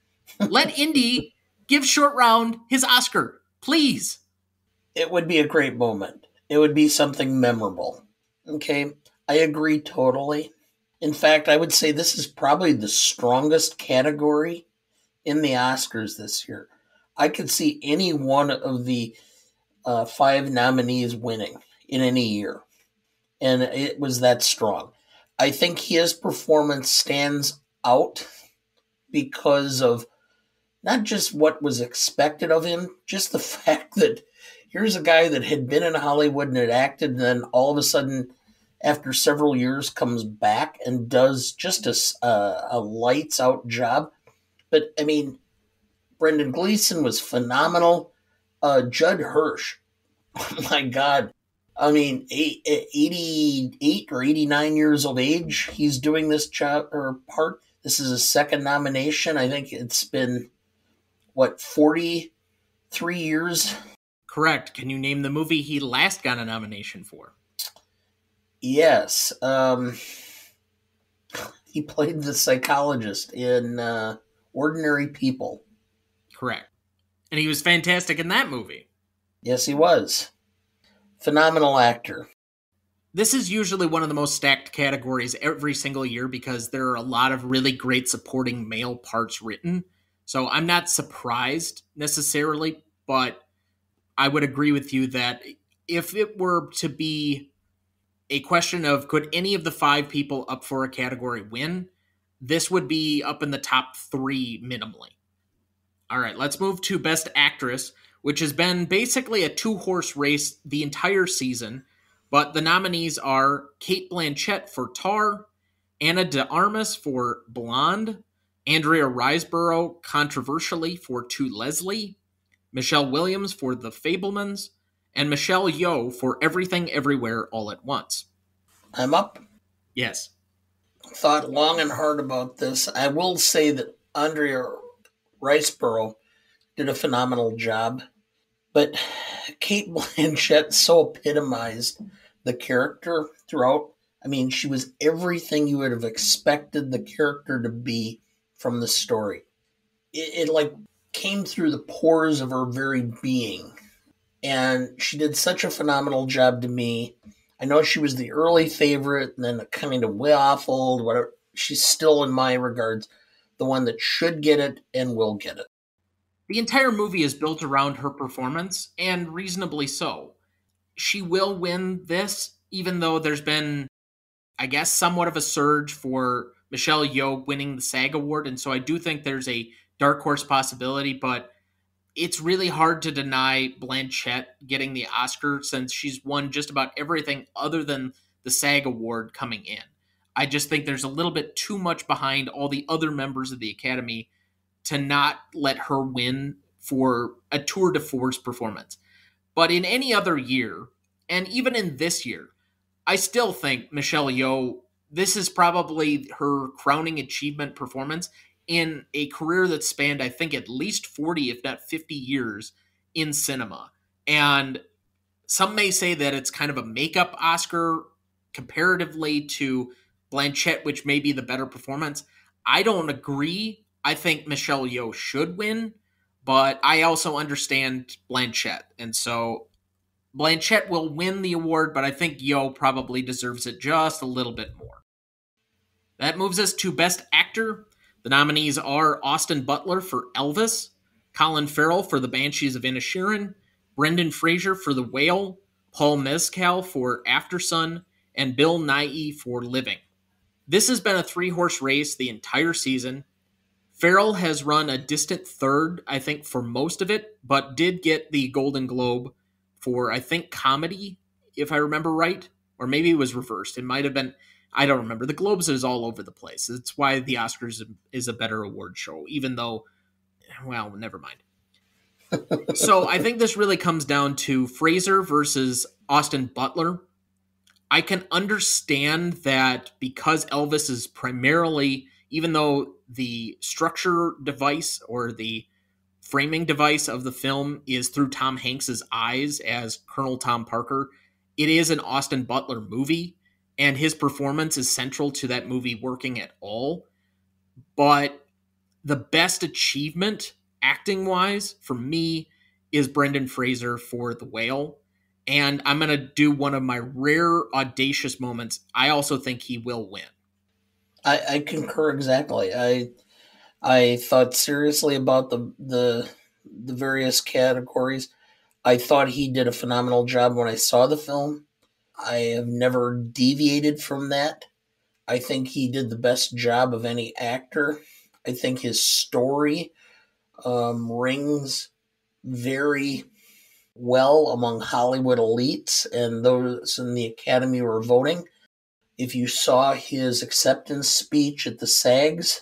Let Indy give Short Round his Oscar. Please. It would be a great moment. It would be something memorable. Okay, I agree totally. In fact, I would say this is probably the strongest category in the Oscars this year. I could see any one of the 5 nominees winning in any year, and it was that strong. I think his performance stands out because of not just what was expected of him, just the fact that here's a guy that had been in Hollywood and had acted, and then all of a sudden, after several years, comes back and does just a lights out job. But I mean, Brendan Gleeson was phenomenal. Judd Hirsch, oh my God. I mean, 88 or 89 years of age, he's doing this job or part. This is his second nomination. I think it's been, 43 years? Correct. Can you name the movie he last got a nomination for? Yes. He played the psychologist in Ordinary People. Correct. And he was fantastic in that movie. Yes, he was. Phenomenal actor. This is usually one of the most stacked categories every single year because there are a lot of really great supporting male parts written. So I'm not surprised necessarily, but I would agree with you that if it were to be a question of could any of the 5 people up for a category win, this would be up in the top 3 minimally. All right, let's move to Best Actress, which has been basically a 2-horse race the entire season, but the nominees are Cate Blanchett for Tar, Ana de Armas for Blonde, Andrea Riseborough controversially for To Leslie, Michelle Williams for The Fabelmans, and Michelle Yeoh for Everything Everywhere All at Once. I'm up. Yes. Thought long and hard about this. I will say that Andrea Riseborough did a phenomenal job, but Cate Blanchett so epitomized the character throughout. I mean, she was everything you would have expected the character to be from the story. It like came through the pores of her very being, and she did such a phenomenal job to me. I know she was the early favorite, and then it kind of waffled. Whatever. She's still, in my regards, the one that should get it and will get it. The entire movie is built around her performance, and reasonably so. She will win this, even though there's been, I guess, somewhat of a surge for Michelle Yeoh winning the SAG award, and so I do think there's a dark horse possibility, but it's really hard to deny Blanchett getting the Oscar since she's won just about everything other than the SAG award coming in. I just think there's a little bit too much behind all the other members of the Academy to not let her win for a tour de force performance. But in any other year, and even in this year, I still think Michelle Yeoh, this is probably her crowning achievement performance in a career that spanned, I think, at least 40, if not 50 years in cinema. And some may say that it's kind of a makeup Oscar comparatively to Blanchett, which may be the better performance. I don't agree. I think Michelle Yeoh should win, but I also understand Blanchett. And so Blanchett will win the award, but I think Yeoh probably deserves it just a little bit more. That moves us to Best Actor. The nominees are Austin Butler for Elvis, Colin Farrell for The Banshees of Inisherin, Brendan Fraser for The Whale, Paul Mescal for Aftersun, and Bill Nighy for Living. This has been a three-horse race the entire season. Farrell has run a distant third, I think, for most of it, but did get the Golden Globe for, I think, comedy, if I remember right. Or maybe it was reversed. It might have been, I don't remember. The Globes is all over the place. That's why the Oscars is a better award show, even though, well, never mind. So I think this really comes down to Fraser versus Austin Butler. I can understand that because Elvis is primarily, even though the structure device or the framing device of the film is through Tom Hanks's eyes as Colonel Tom Parker, it is an Austin Butler movie, and his performance is central to that movie working at all. But the best achievement, acting-wise, for me, is Brendan Fraser for The Whale. And I'm going to do one of my rare audacious moments. I also think he will win. I concur exactly. I thought seriously about the various categories. I thought he did a phenomenal job when I saw the film. I have never deviated from that. I think he did the best job of any actor. I think his story rings very well among Hollywood elites and those in the Academy were voting. If you saw his acceptance speech at the SAGs,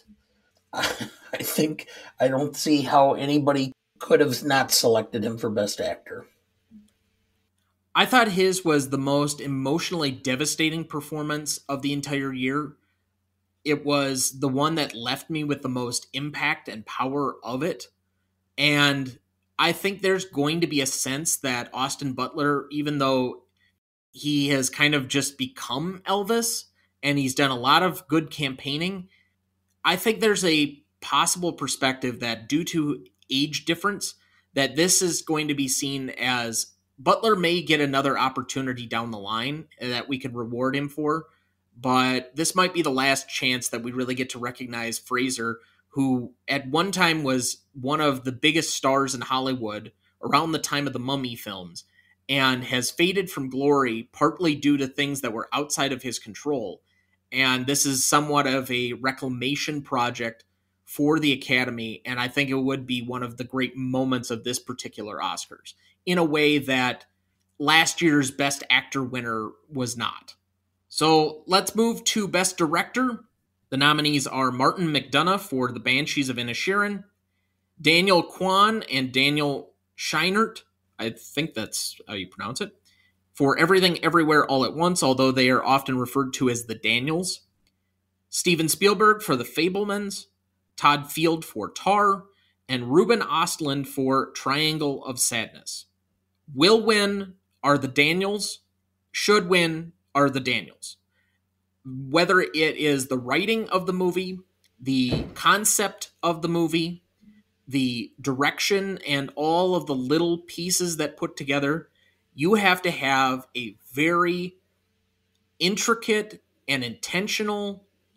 I don't see how anybody could have not selected him for Best Actor. I thought his was the most emotionally devastating performance of the entire year. It was the one that left me with the most impact and power of it. And I think there's going to be a sense that Austin Butler, even though he has kind of just become Elvis and he's done a lot of good campaigning, I think there's a possible perspective that due to age difference, that this is going to be seen as Butler may get another opportunity down the line that we could reward him for, but this might be the last chance that we really get to recognize Fraser, who at one time was one of the biggest stars in Hollywood around the time of the Mummy films and has faded from glory partly due to things that were outside of his control. And this is somewhat of a reclamation project for the Academy, and I think it would be one of the great moments of this particular Oscars, in a way that last year's Best Actor winner was not. So let's move to Best Director. The nominees are Martin McDonagh for The Banshees of Inisherin, Daniel Kwan and Daniel Scheinert, I think that's how you pronounce it, for Everything Everywhere All at Once, although they are often referred to as the Daniels, Steven Spielberg for The Fabelmans, Todd Field for Tar, and Ruben Ostlund for Triangle of Sadness. Will win are the Daniels, should win are the Daniels. Whether it is the writing of the movie, the concept of the movie, the direction, and all of the little pieces that put together, you have to have a very intricate and intentional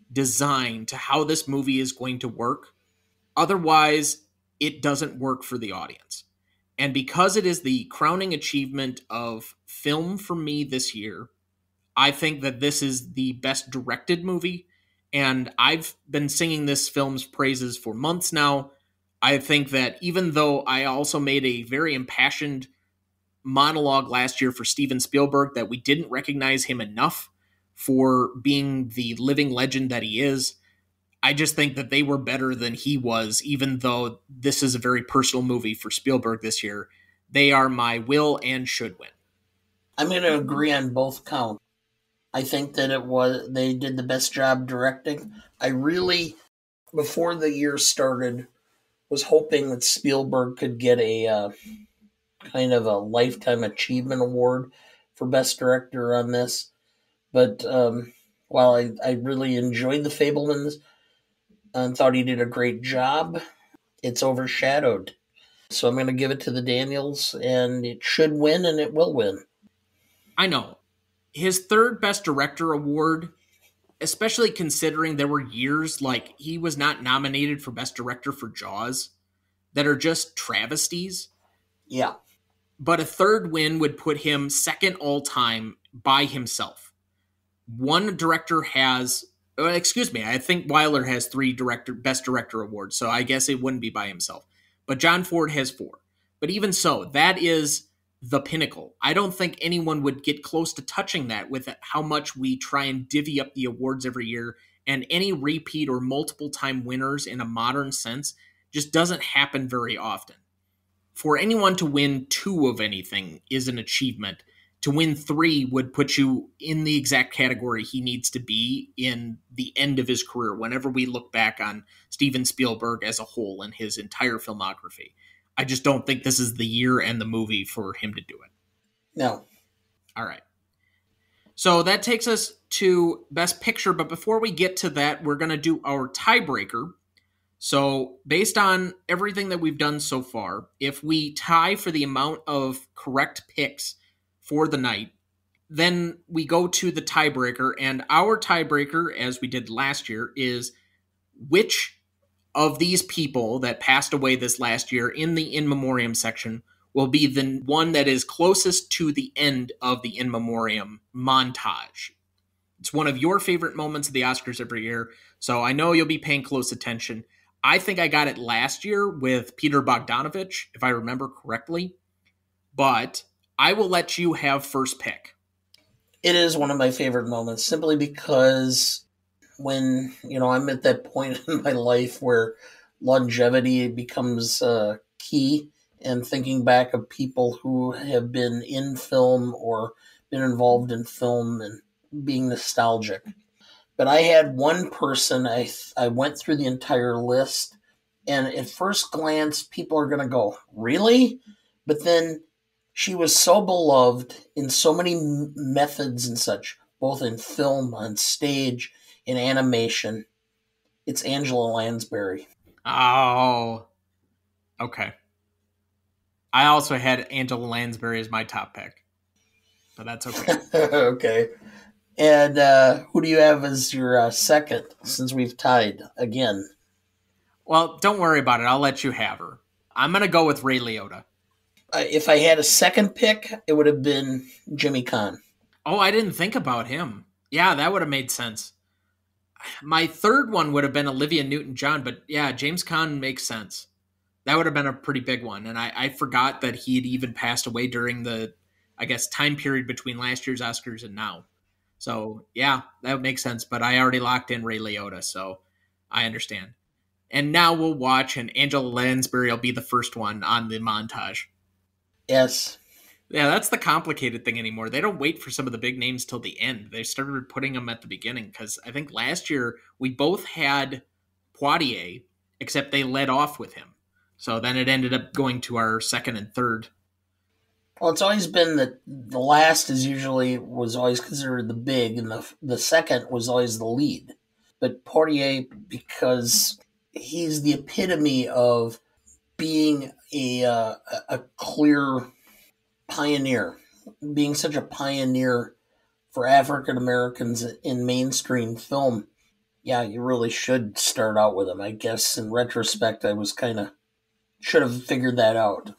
design to how this movie is going to work. Otherwise, it doesn't work for the audience. And because it is the crowning achievement of film for me this year, I think that this is the best directed movie. And I've been singing this film's praises for months now. I think that even though I also made a very impassioned monologue last year for Steven Spielberg, that we didn't recognize him enough for being the living legend that he is, I just think that they were better than he was, even though this is a very personal movie for Spielberg this year. They are my will and should win. I'm going to agree on both counts. I think that they did the best job directing. I really, before the year started, was hoping that Spielberg could get a kind of a lifetime achievement award for best director on this. But while I really enjoyed The Fabelmans and thought he did a great job, it's overshadowed. So I'm going to give it to the Daniels, and it should win, and it will win. I know. His third best director award, especially considering there were years like he was not nominated for best director for Jaws that are just travesties. Yeah. But a third win would put him second all time by himself. One director has, excuse me, I think Weiler has 3 best director awards, so I guess it wouldn't be by himself. But John Ford has 4. But even so, that is the pinnacle. I don't think anyone would get close to touching that with how much we try and divvy up the awards every year, and any repeat or multiple time winners in a modern sense just doesn't happen very often. For anyone to win 2 of anything is an achievement. To win 3 would put you in the exact category he needs to be in the end of his career, whenever we look back on Steven Spielberg as a whole and his entire filmography. I just don't think this is the year and the movie for him to do it. No. All right. So that takes us to Best Picture, but before we get to that, we're going to do our tiebreaker. So based on everything that we've done so far, if we tie for the amount of correct picks for the night, then we go to the tiebreaker, and our tiebreaker, as we did last year, is which of these people that passed away this last year in the in memoriam section will be the one that is closest to the end of the in memoriam montage. It's one of your favorite moments of the Oscars every year, so I know you'll be paying close attention. I think I got it last year with Peter Bogdanovich, if I remember correctly, but I will let you have first pick. It is one of my favorite moments, simply because when, I'm at that point in my life where longevity becomes key, and thinking back of people who have been in film or been involved in film and being nostalgic. But I had one person, I went through the entire list, and at first glance, people are going to go, really? But then she was so beloved in so many methods and such, both in film, on stage, in animation. It's Angela Lansbury. Oh, okay. I also had Angela Lansbury as my top pick, but that's okay. Okay. And who do you have as your second, since we've tied again? Well, don't worry about it. I'll let you have her. I'm going to go with Ray Liotta. If I had a second pick, it would have been Jimmy Caan. Oh, I didn't think about him. Yeah, that would have made sense. My third one would have been Olivia Newton-John, but yeah, James Caan makes sense. That would have been a pretty big one. And I forgot that he had even passed away during the, I guess, time period between last year's Oscars and now. So yeah, that would make sense. But I already locked in Ray Liotta, so I understand. And now we'll watch, and Angela Lansbury will be the first one on the montage. Yes. Yeah, that's the complicated thing anymore. They don't wait for some of the big names till the end. They started putting them at the beginning, because I think last year we both had Poitier, except they led off with him. So then it ended up going to our second and third. Well, it's always been that the last was always considered the big, and the second was always the lead. But Poitier, because he's the epitome of being a clear pioneer, being such a pioneer for African Americans in mainstream film. Yeah, you really should start out with him. I guess in retrospect, I was kind of should have figured that out.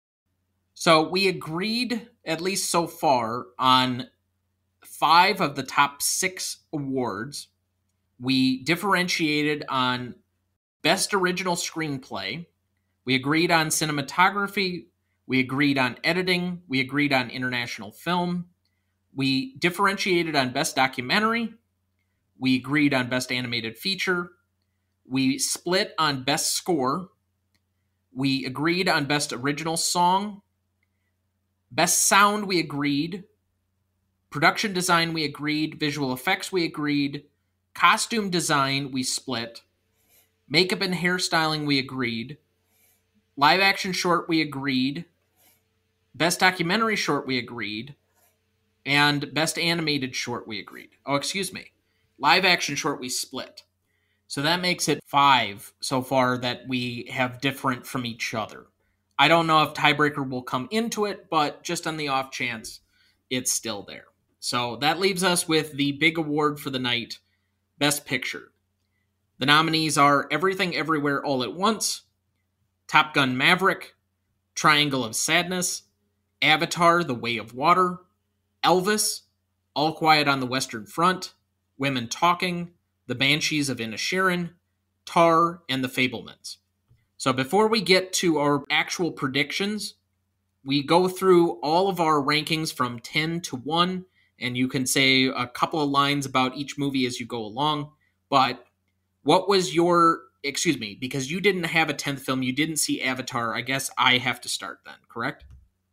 So we agreed, at least so far, on 5 of the top 6 awards. We differentiated on Best Original Screenplay. We agreed on cinematography. We agreed on editing. We agreed on international film. We differentiated on Best Documentary. We agreed on Best Animated Feature. We split on Best Score. We agreed on Best Original Song. Best Sound, we agreed. Production Design, we agreed. Visual Effects, we agreed. Costume Design, we split. Makeup and Hairstyling, we agreed. Live Action Short, we agreed. Best Documentary Short, we agreed. And Best Animated Short, we agreed. Oh, excuse me. Live Action Short, we split. So that makes it 5 so far that we have different from each other. I don't know if tiebreaker will come into it, but just on the off chance, it's still there. So that leaves us with the big award for the night, Best Picture. The nominees are Everything Everywhere All at Once, Top Gun Maverick, Triangle of Sadness, Avatar The Way of Water, Elvis, All Quiet on the Western Front, Women Talking, The Banshees of Inisherin, Tar, and The Fablemans. So before we get to our actual predictions, we go through all of our rankings from 10 to 1, and you can say a couple of lines about each movie as you go along. But what was your, excuse me, because you didn't have a 10th film, you didn't see Avatar, I guess I have to start then, correct?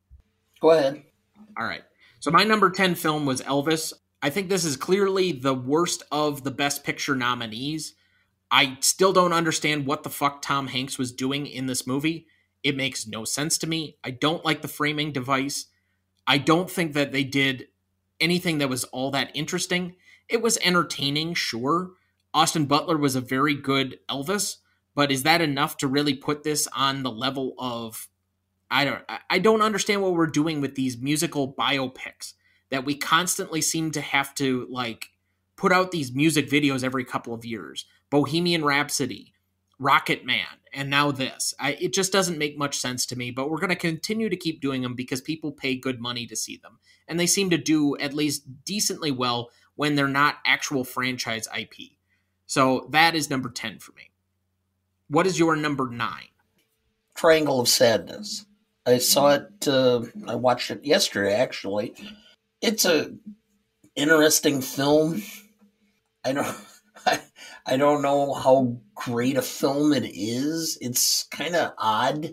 Go ahead. All right. So my number 10 film was Elvis. I think this is clearly the worst of the Best Picture nominees. I still don't understand what the fuck Tom Hanks was doing in this movie. It makes no sense to me. I don't like the framing device. I don't think that they did anything that was all that interesting. It was entertaining, sure. Austin Butler was a very good Elvis, but is that enough to really put this on the level of I don't understand what we're doing with these musical biopics that we constantly seem to have to like put out these music videos every couple of years. Bohemian Rhapsody, Rocket Man, and now this. It just doesn't make much sense to me, but we're going to continue to keep doing them because people pay good money to see them. And they seem to do at least decently well when they're not actual franchise IP. So that is number 10 for me. What is your number 9? Triangle of Sadness. I saw it. I watched it yesterday. Actually, it's a interesting film. I don't. I, I don't know how great a film it is. It's kind of odd.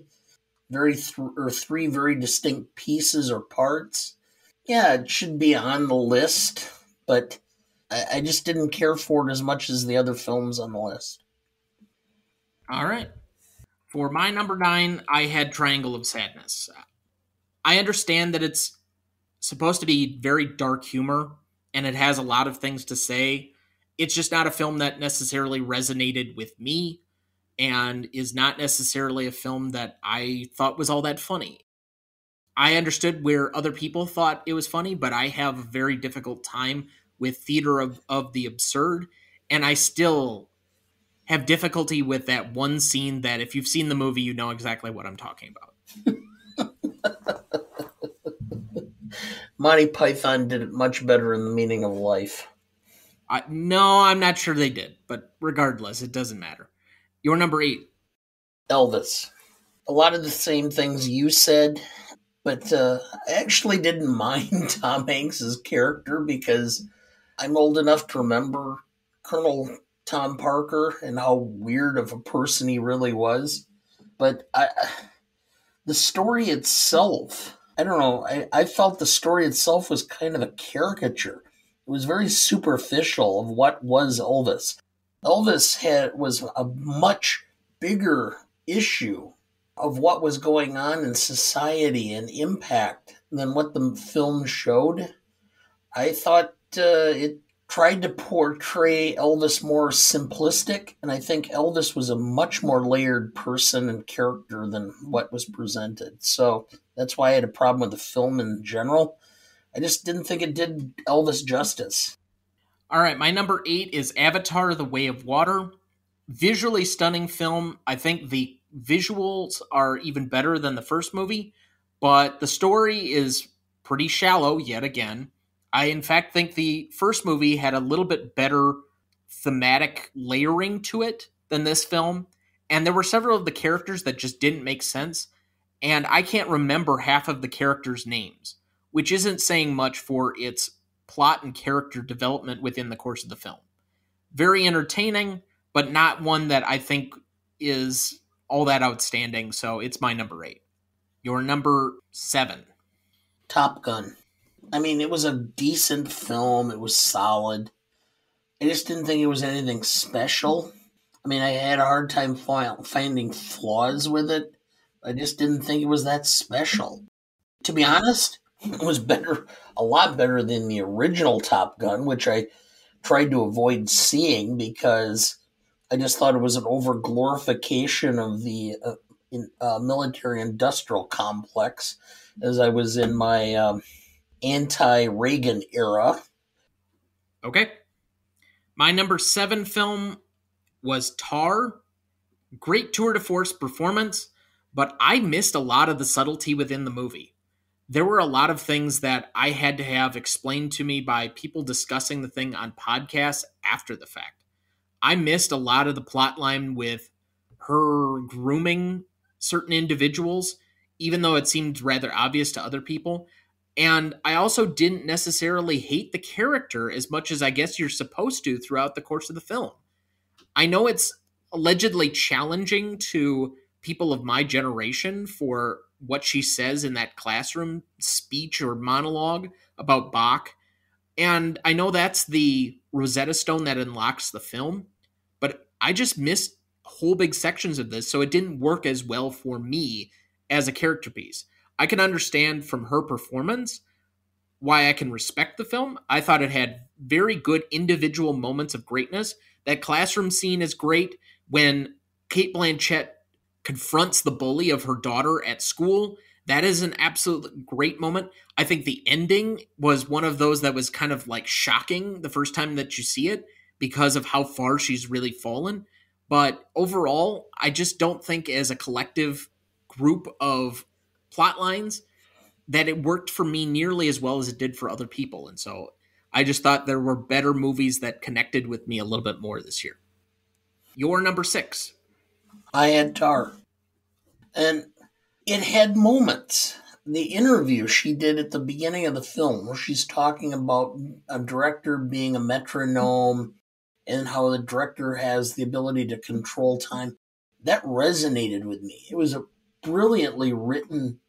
Three very distinct pieces or parts. Yeah, it should be on the list, but I just didn't care for it as much as the other films on the list. All right. For my number 9, I had Triangle of Sadness. I understand that it's supposed to be very dark humor and it has a lot of things to say. It's just not a film that necessarily resonated with me and is not necessarily a film that I thought was all that funny. I understood where other people thought it was funny, but I have a very difficult time with theater of the absurd. And I still have difficulty with that one scene that if you've seen the movie, you know exactly what I'm talking about. Monty Python did it much better in The Meaning of Life. No, I'm not sure they did, but regardless, it doesn't matter. Your number 8. Elvis. A lot of the same things you said, but I actually didn't mind Tom Hanks's character because I'm old enough to remember Colonel Tom Parker and how weird of a person he really was. But the story itself, I don't know, I felt the story itself was kind of a caricature. It was very superficial of what was Elvis. Was a much bigger issue of what was going on in society and impact than what the film showed. I thought it tried to portray Elvis more simplistic, and I think Elvis was a much more layered person and character than what was presented. So that's why I had a problem with the film in general. I just didn't think it did Elvis justice. All right, my number 8 is Avatar: The Way of Water. Visually stunning film. I think the visuals are even better than the first movie, but the story is pretty shallow yet again. I, in fact, think the first movie had a little bit better thematic layering to it than this film, and there were several of the characters that just didn't make sense, and I can't remember half of the characters' names, which isn't saying much for its plot and character development within the course of the film. Very entertaining, but not one that I think is all that outstanding. So it's my number 8. Your number 7. Top Gun. I mean, it was a decent film. It was solid. I just didn't think it was anything special. I mean, I had a hard time finding flaws with it. I just didn't think it was that special. To be honest, it was better, a lot better than the original Top Gun, which I tried to avoid seeing because I just thought it was an over glorification of the military industrial complex as I was in my anti Reagan era. Okay. My number 7 film was Tar. Great tour de force performance, but I missed a lot of the subtlety within the movie. There were a lot of things that I had to have explained to me by people discussing the thing on podcasts after the fact. I missed a lot of the plot line with her grooming certain individuals, even though it seemed rather obvious to other people. And I also didn't necessarily hate the character as much as I guess you're supposed to throughout the course of the film. I know it's allegedly challenging to people of my generation for what she says in that classroom speech or monologue about Bach. And I know that's the Rosetta Stone that unlocks the film, but I just missed whole big sections of this, so it didn't work as well for me as a character piece. I can understand from her performance why I can respect the film. I thought it had very good individual moments of greatness. That classroom scene is great when Kate Blanchett confronts the bully of her daughter at school. That is an absolute great moment. I think the ending was one of those that was kind of like shocking the first time that you see it because of how far she's really fallen. But overall, I just don't think as a collective group of plot lines that it worked for me nearly as well as it did for other people. And so I just thought there were better movies that connected with me a little bit more this year. Your number 6. I had Tar. And it had moments. The interview she did at the beginning of the film, where she's talking about a director being a metronome and how the director has the ability to control time, that resonated with me. It was a brilliantly written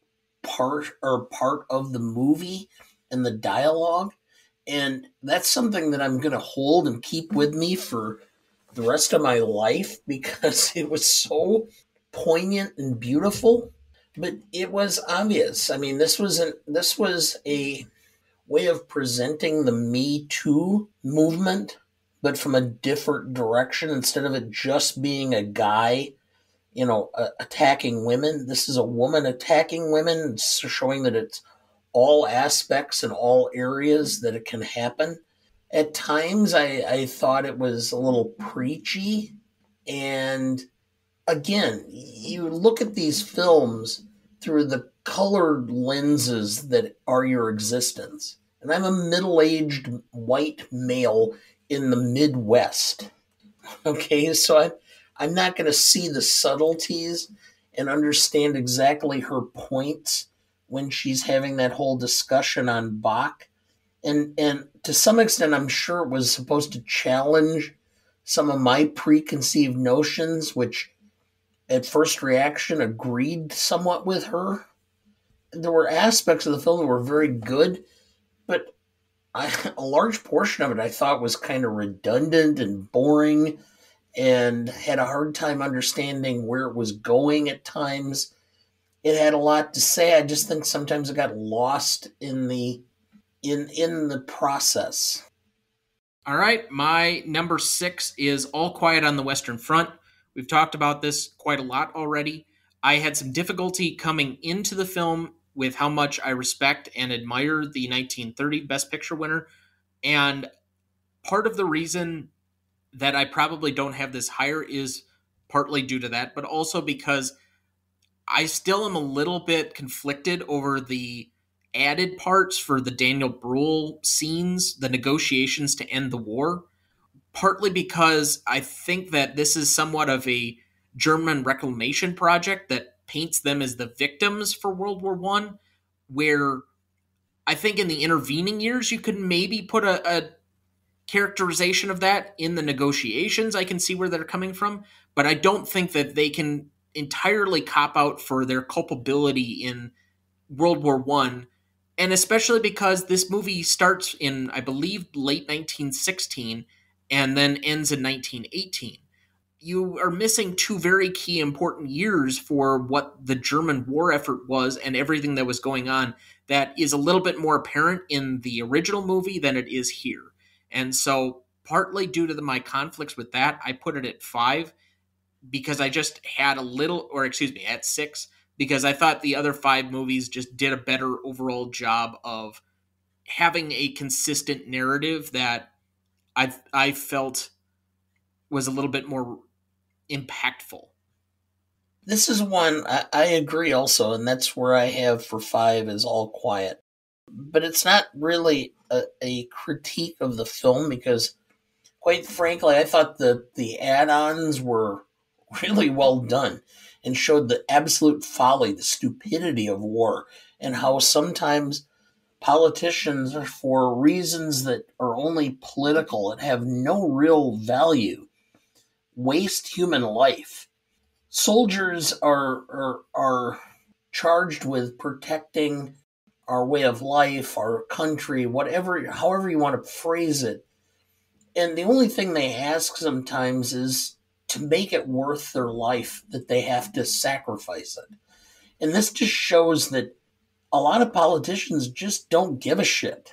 part of the movie and the dialogue, and that's something that I'm going to hold and keep with me for the rest of my life because it was so poignant and beautiful. But it was obvious. I mean, this was a way of presenting the Me Too movement, but from a different direction. Instead of it just being a guy, attacking women, this is a woman attacking women, showing that it's all aspects and all areas that it can happen. At times, I thought it was a little preachy. And again, you look at these films through the colored lenses that are your existence. And I'm a middle aged white male in the Midwest. Okay, so I'm not going to see the subtleties and understand exactly her points when she's having that whole discussion on Bach. And to some extent, I'm sure it was supposed to challenge some of my preconceived notions, which at first reaction agreed somewhat with her. There were aspects of the film that were very good, but a large portion of it I thought was kind of redundant and boring and had a hard time understanding where it was going at times. It had a lot to say. I just think sometimes it got lost in the process. All right, my number 6 is All Quiet on the Western Front. We've talked about this quite a lot already. I had some difficulty coming into the film with how much I respect and admire the 1930 Best Picture winner, and Part of the reason that I probably don't have this higher is partly due to that, but also because I still am a little bit conflicted over the added parts for the Daniel Bruhl scenes, the negotiations to end the war, partly because I think that this is somewhat of a German reclamation project that paints them as the victims for World War One, where I think in the intervening years you could maybe put a characterization of that in the negotiations. I can see where they're coming from, but I don't think that they can entirely cop out for their culpability in World War One, and especially because this movie starts in, I believe, late 1916 and then ends in 1918. You are missing two very key important years for what the German war effort was and everything that was going on that is a little bit more apparent in the original movie than it is here. And so, partly due to my conflicts with that, I put it at 5 because I just had a little, or excuse me, at 6, because I thought the other 5 movies just did a better overall job of having a consistent narrative that I felt was a little bit more impactful. This is one I agree also, and that's where I have for 5 is All Quiet. But it's not really a critique of the film because, quite frankly, I thought the add-ons were really well done and showed the absolute folly, the stupidity of war, and how sometimes politicians, for reasons that are only political and have no real value, waste human life. Soldiers are charged with protecting our way of life, our country, whatever, however you want to phrase it. And the only thing they ask sometimes is to make it worth their life that they have to sacrifice it. And this just shows that a lot of politicians just don't give a shit.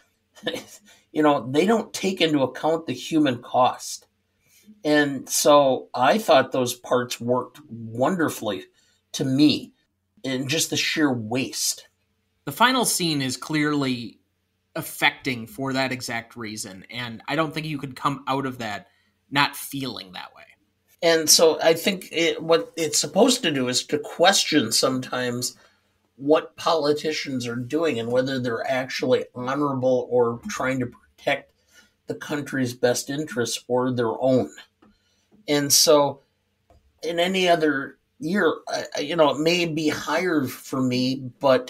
They don't take into account the human cost. And so I thought those parts worked wonderfully to me in just the sheer waste. The final scene is clearly affecting for that exact reason, and I don't think you could come out of that not feeling that way. And so I think what it's supposed to do is to question sometimes what politicians are doing and whether they're actually honorable or trying to protect the country's best interests or their own. And so in any other year, it may be higher for me, but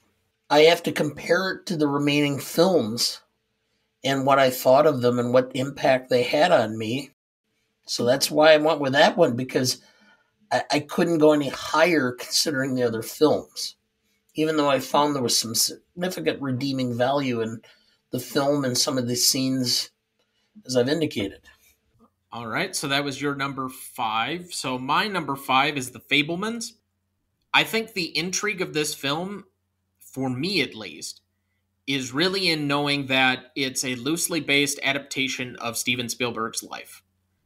I have to compare it to the remaining films and what I thought of them and what impact they had on me. So that's why I went with that one, because I couldn't go any higher considering the other films, even though I found there was some significant redeeming value in the film and some of the scenes, as I've indicated. All right, so that was your number 5. So my number 5 is The Fabelmans. I think the intrigue of this film, for me at least, is really in knowing that it's a loosely based adaptation of Steven Spielberg's life.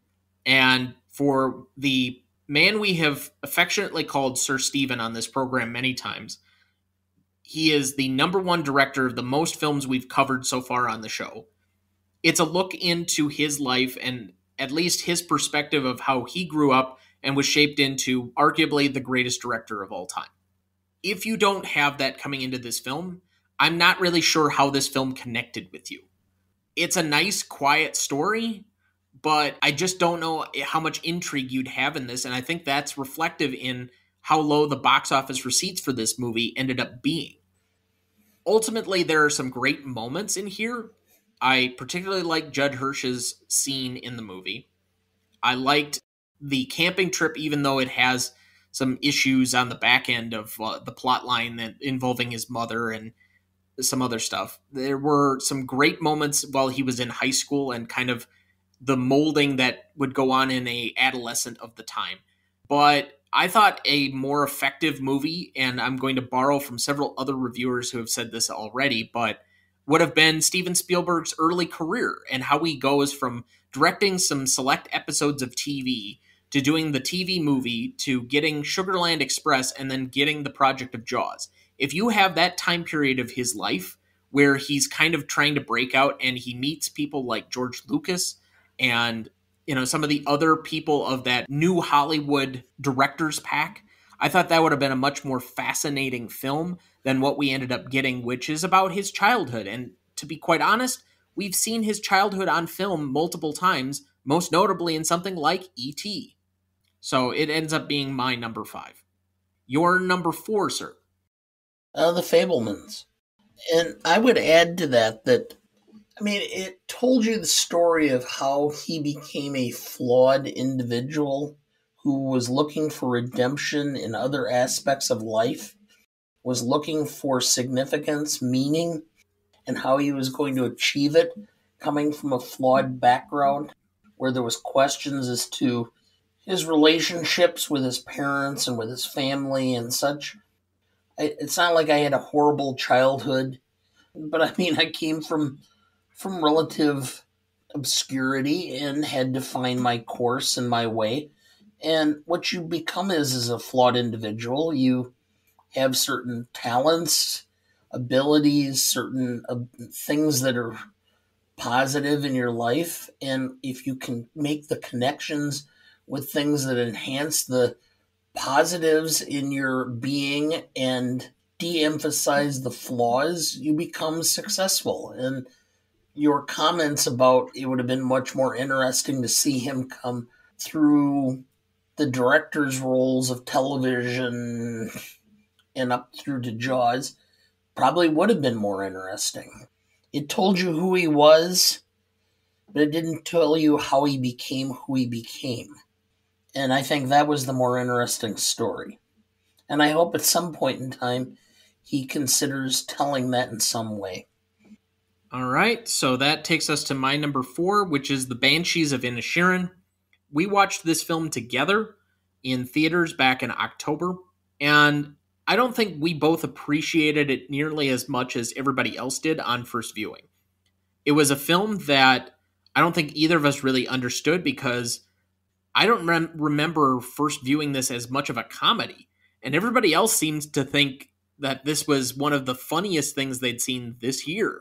And for the man we have affectionately called Sir Steven on this program many times, he is the number one director of the most films we've covered so far on the show. It's a look into his life and at least his perspective of how he grew up and was shaped into arguably the greatest director of all time. If you don't have that coming into this film, I'm not really sure how this film connected with you. It's a nice, quiet story, but I just don't know how much intrigue you'd have in this, and I think that's reflective in how low the box office receipts for this movie ended up being. Ultimately, there are some great moments in here. I particularly like Judd Hirsch's scene in the movie. I liked the camping trip, even though it has some issues on the back end of the plot line that involving his mother and some other stuff. There were some great moments while he was in high school and kind of the molding that would go on in a adolescent of the time. But I thought a more effective movie, and I'm going to borrow from several other reviewers who have said this already, but would have been Steven Spielberg's early career and how he goes from directing some select episodes of TV to doing the TV movie to getting Sugarland Express and then getting the project of Jaws. If you have that time period of his life where he's kind of trying to break out and he meets people like George Lucas and some of the other people of that new Hollywood directors pack. I thought that would have been a much more fascinating film than what we ended up getting, which is about his childhood. And to be quite honest, we've seen his childhood on film multiple times, most notably in something like E.T. So it ends up being my number 5. Your number 4, sir. The Fablemans. And I would add to that, it told you the story of how he became a flawed individual who was looking for redemption in other aspects of life, was looking for significance, meaning, and how he was going to achieve it, coming from a flawed background where there was questions as to his relationships with his parents and with his family and such. It's not like I had a horrible childhood, but I came from relative obscurity and had to find my course and my way. And what you become is a flawed individual. You have certain talents, abilities, certain things that are positive in your life. And if you can make the connections with things that enhance the positives in your being and de-emphasize the flaws, you become successful. And your comments about it would have been much more interesting to see him come through the director's roles of television and up through to Jaws probably would have been more interesting. It told you who he was, but it didn't tell you how he became who he became. And I think that was the more interesting story. And I hope at some point in time he considers telling that in some way. All right, so that takes us to my number 4, which is The Banshees of Inisherin. We watched this film together in theaters back in October, and I don't think we both appreciated it nearly as much as everybody else did on first viewing. It was a film that I don't think either of us really understood because I don't remember first viewing this as much of a comedy, and everybody else seems to think that this was one of the funniest things they'd seen this year.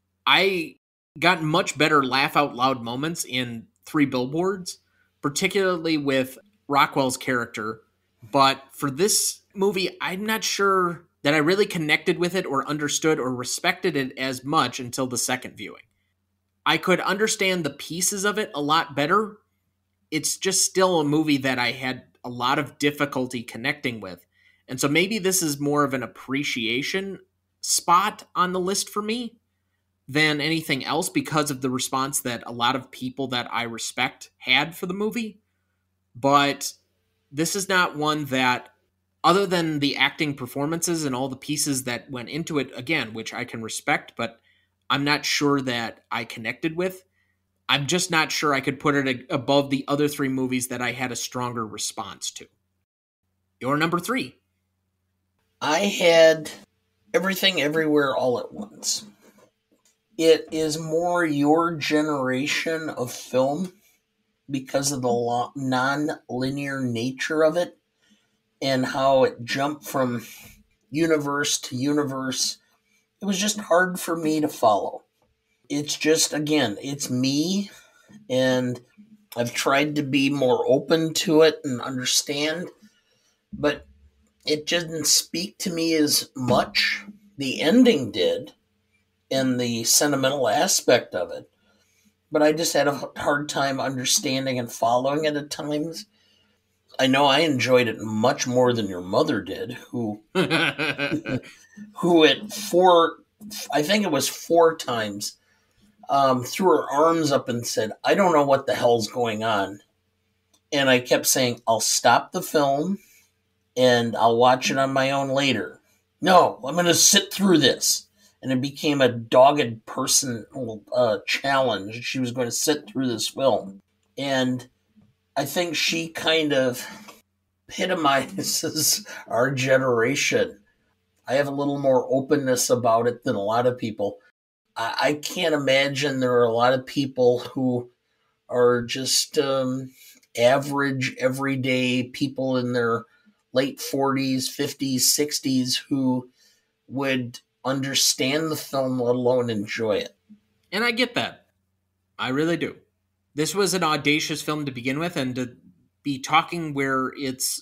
I got much better laugh out loud moments in Three Billboards, particularly with Rockwell's character. But for this movie, I'm not sure that I really connected with it or understood or respected it as much until the second viewing. I could understand the pieces of it a lot better. It's just still a movie that I had a lot of difficulty connecting with. And so maybe this is more of an appreciation spot on the list for me than anything else because of the response that a lot of people that I respect had for the movie. But this is not one that, other than the acting performances and all the pieces that went into it, again, which I can respect, but I'm not sure that I connected with. I'm just not sure I could put it above the other 3 movies that I had a stronger response to. Your number 3. I had Everything Everywhere All at Once. It is more your generation of film because of the non-linear nature of it and how it jumped from universe to universe. It was just hard for me to follow. It's just, again, it's me, and I've tried to be more open to it and understand, but it didn't speak to me as much. The ending did, and the sentimental aspect of it, but I just had a hard time understanding and following it at times. I know I enjoyed it much more than your mother did, who at I think it was 4 times, threw her arms up and said, "I don't know what the hell's going on." And I kept saying, "I'll stop the film and I'll watch it on my own later." "No, I'm going to sit through this." And it became a dogged personal challenge. She was going to sit through this film. And I think she kind of epitomizes our generation. I have a little more openness about it than a lot of people. I can't imagine there are a lot of people who are just average, everyday people in their late 40s, 50s, 60s who would understand the film, let alone enjoy it. And I get that. I really do. This was an audacious film to begin with, and to be talking where it's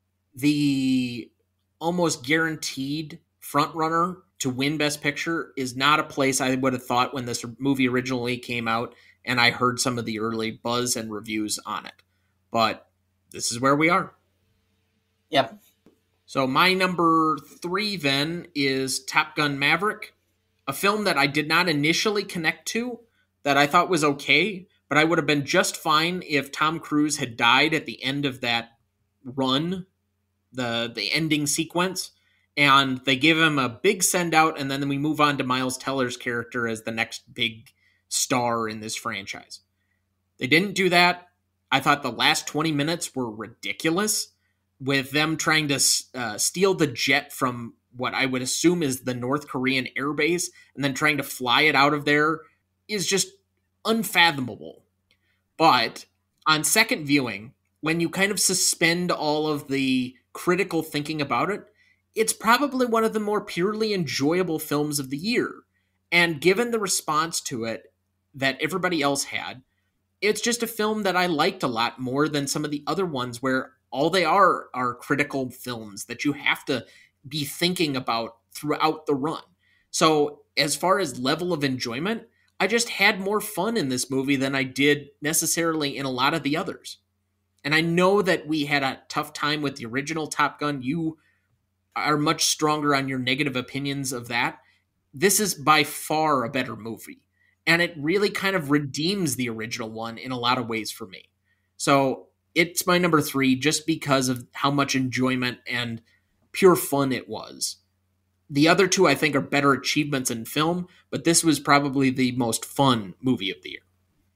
the almost guaranteed front runner to win Best Picture is not a place I would have thought when this movie originally came out and I heard some of the early buzz and reviews on it. But this is where we are. Yep. So my number 3 then is Top Gun Maverick, a film that I did not initially connect to, that I thought was okay, but I would have been just fine if Tom Cruise had died at the end of that run, the ending sequence, and they give him a big send out, and then we move on to Miles Teller's character as the next big star in this franchise. They didn't do that. I thought the last 20 minutes were ridiculous, with them trying to steal the jet from what I would assume is the North Korean airbase and then trying to fly it out of there is just unfathomable. But on second viewing, when you kind of suspend all of the critical thinking about it, it's probably one of the more purely enjoyable films of the year. And given the response to it that everybody else had, it's just a film that I liked a lot more than some of the other ones where all they are critical films that you have to be thinking about throughout the run. So as far as level of enjoyment, I just had more fun in this movie than I did necessarily in a lot of the others. And I know that we had a tough time with the original Top Gun. You are much stronger on your negative opinions of that. This is by far a better movie. And it really kind of redeems the original one in a lot of ways for me. So it's my number 3 just because of how much enjoyment and pure fun it was. The other 2 I think are better achievements in film, but this was probably the most fun movie of the year.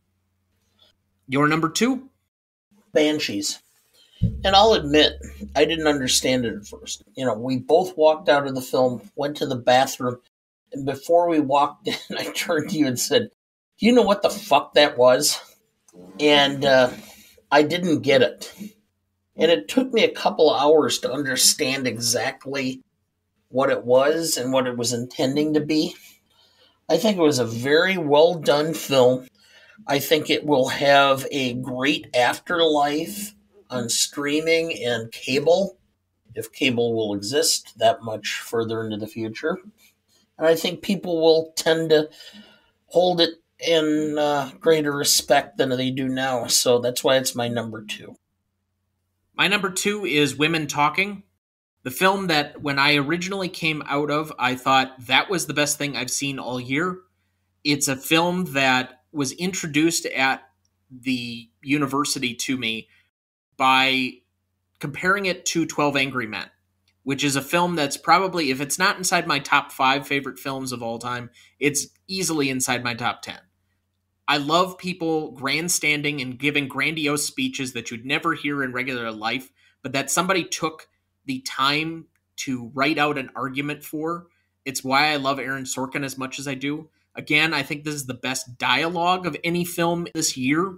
Your number 2? Banshees. And I'll admit, I didn't understand it at first. We both walked out of the film, went to the bathroom, and before we walked in, I turned to you and said, "Do you know what the fuck that was?" And I didn't get it. And it took me a couple of hours to understand exactly what it was and what it was intending to be. I think it was a very well done film. I think it will have a great afterlife on streaming and cable, if cable will exist that much further into the future. And I think people will tend to hold it in greater respect than they do now. So that's why it's my number 2. My number 2 is Women Talking, the film that when I originally came out of, I thought that was the best thing I've seen all year. It's a film that was introduced at the university to me by comparing it to 12 Angry Men, which is a film that's probably, if it's not inside my top 5 favorite films of all time, it's easily inside my top 10. I love people grandstanding and giving grandiose speeches that you'd never hear in regular life, but that somebody took the time to write out an argument for. It's why I love Aaron Sorkin as much as I do. Again, I think this is the best dialogue of any film this year.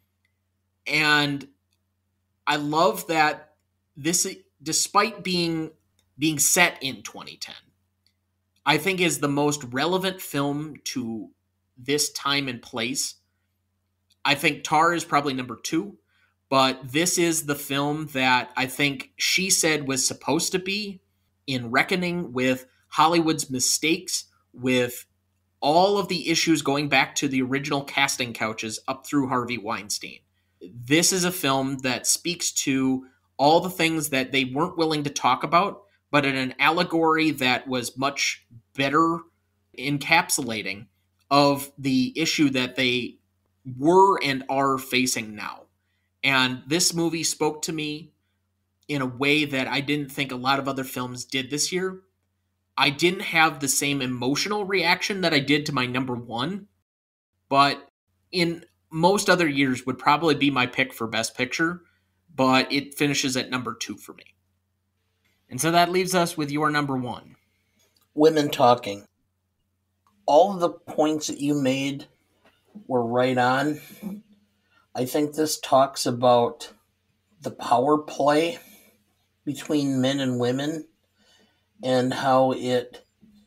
And I love that this, despite being set in 2010, I think is the most relevant film to this time and place. I think Tar is probably number 2, but this is the film that I think she said was supposed to be in reckoning with Hollywood's mistakes, with all of the issues going back to the original casting couches up through Harvey Weinstein. This is a film that speaks to all the things that they weren't willing to talk about, but in an allegory that was much better encapsulating of the issue that they were and are facing now. And this movie spoke to me in a way that I didn't think a lot of other films did this year. I didn't have the same emotional reaction that I did to my number 1, but in most other years would probably be my pick for Best Picture, but it finishes at number 2 for me. And so that leaves us with your number 1. Women Talking. All of the points that you made were right on. I think this talks about the power play between men and women and how it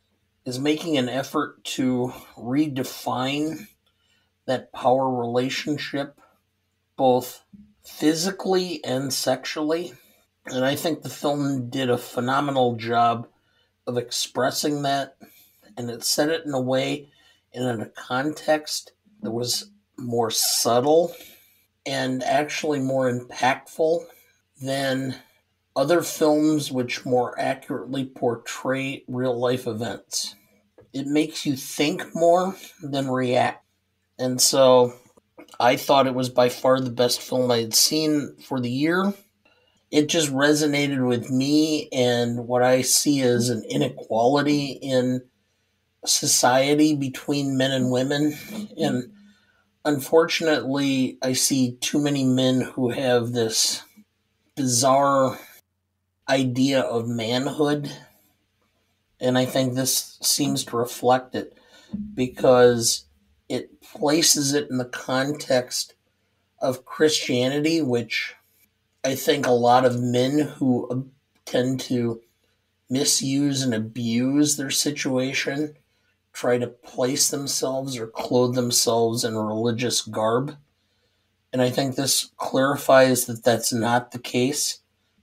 is making an effort to redefine that power relationship, both physically and sexually. And I think the film did a phenomenal job of expressing that, and it said it in a way and in a context that was more subtle and actually more impactful than other films which more accurately portray real life events. It makes you think more than react. And so I thought it was by far the best film I had seen for the year. It just resonated with me and what I see as an inequality in society between men and women. And unfortunately, I see too many men who have this bizarre idea of manhood. And I think this seems to reflect it because it places it in the context of Christianity, which I think a lot of men who tend to misuse and abuse their situation try to place themselves or clothe themselves in a religious garb. And I think this clarifies that that's not the case.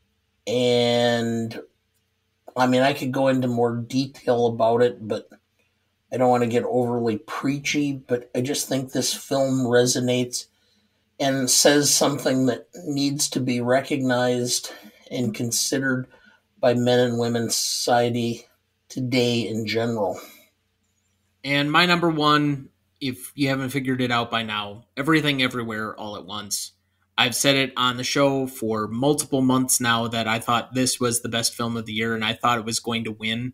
And I mean, I could go into more detail about it, but I don't want to get overly preachy. But I just think this film resonates and says something that needs to be recognized and considered by men and women society today in general. And my number one, if you haven't figured it out by now, Everything Everywhere All at Once. I've said it on the show for multiple months now that I thought this was the best film of the year and I thought it was going to win.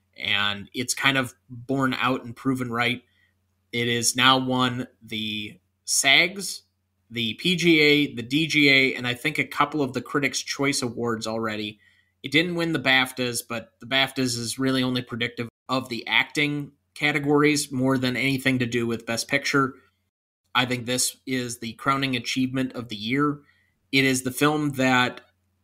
And it's kind of borne out and proven right. It has now won the SAGs, the PGA, the DGA, and I think a couple of the Critics' Choice Awards already. It didn't win the BAFTAs, but the BAFTAs is really only predictive of the acting categories more than anything to do with Best Picture. I think this is the crowning achievement of the year. It is the film that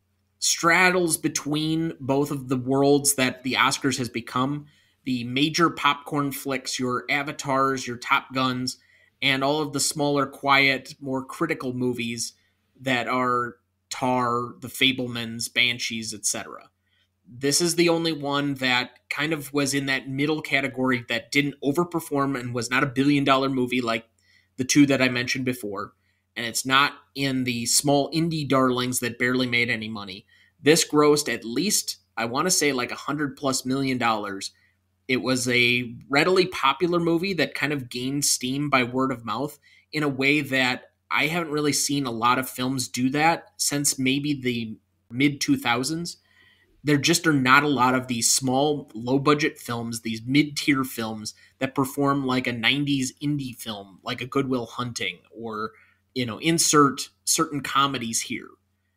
straddles between both of the worlds that the Oscars has become, the major popcorn flicks, your Avatars, your Top Guns, and all of the smaller, quiet, more critical movies that are Tar, The Fablemans, Banshees, etc. This is the only one that kind of was in that middle category that didn't overperform and was not a billion-dollar movie like the two that I mentioned before. And it's not in the small indie darlings that barely made any money. This grossed at least, I want to say, like $100+ million. It was a readily popular movie that kind of gained steam by word of mouth in a way that I haven't really seen a lot of films do that since maybe the mid 2000s. There just are not a lot of these small, low budget films, these mid tier films that perform like a 90s indie film, like a Goodwill Hunting or, insert certain comedies here.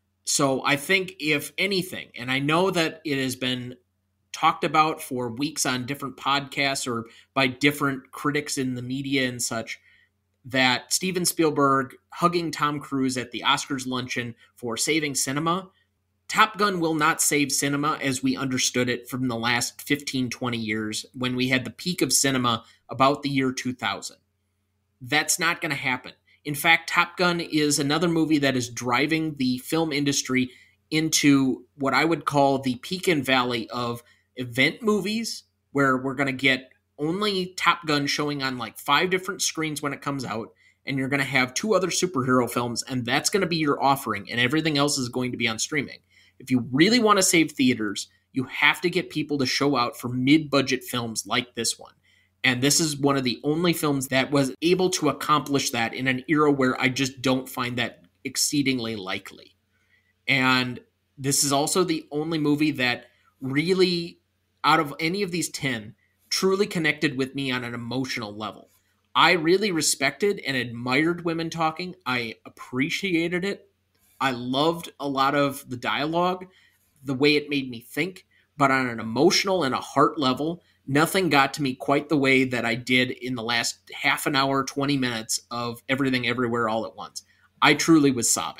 So I think, if anything, and I know that it has been talked about for weeks on different podcasts or by different critics in the media and such, that Steven Spielberg hugging Tom Cruise at the Oscars luncheon for saving cinema. Top Gun will not save cinema as we understood it from the last 15, 20 years when we had the peak of cinema about the year 2000. That's not going to happen. In fact, Top Gun is another movie that is driving the film industry into what I would call the peak and valley of event movies, where we're going to get only Top Gun showing on like 5 different screens when it comes out, and you're going to have 2 other superhero films, and that's going to be your offering, and everything else is going to be on streaming. If you really want to save theaters, you have to get people to show out for mid-budget films like this one. And this is one of the only films that was able to accomplish that in an era where I just don't find that exceedingly likely. And this is also the only movie that really, out of any of these 10, truly connected with me on an emotional level. I really respected and admired women talking. I appreciated it. I loved a lot of the dialogue, the way it made me think, but on an emotional and a heart level, nothing got to me quite the way that I did in the last half an hour, 20 minutes of Everything Everywhere All at Once. I truly was sobbing.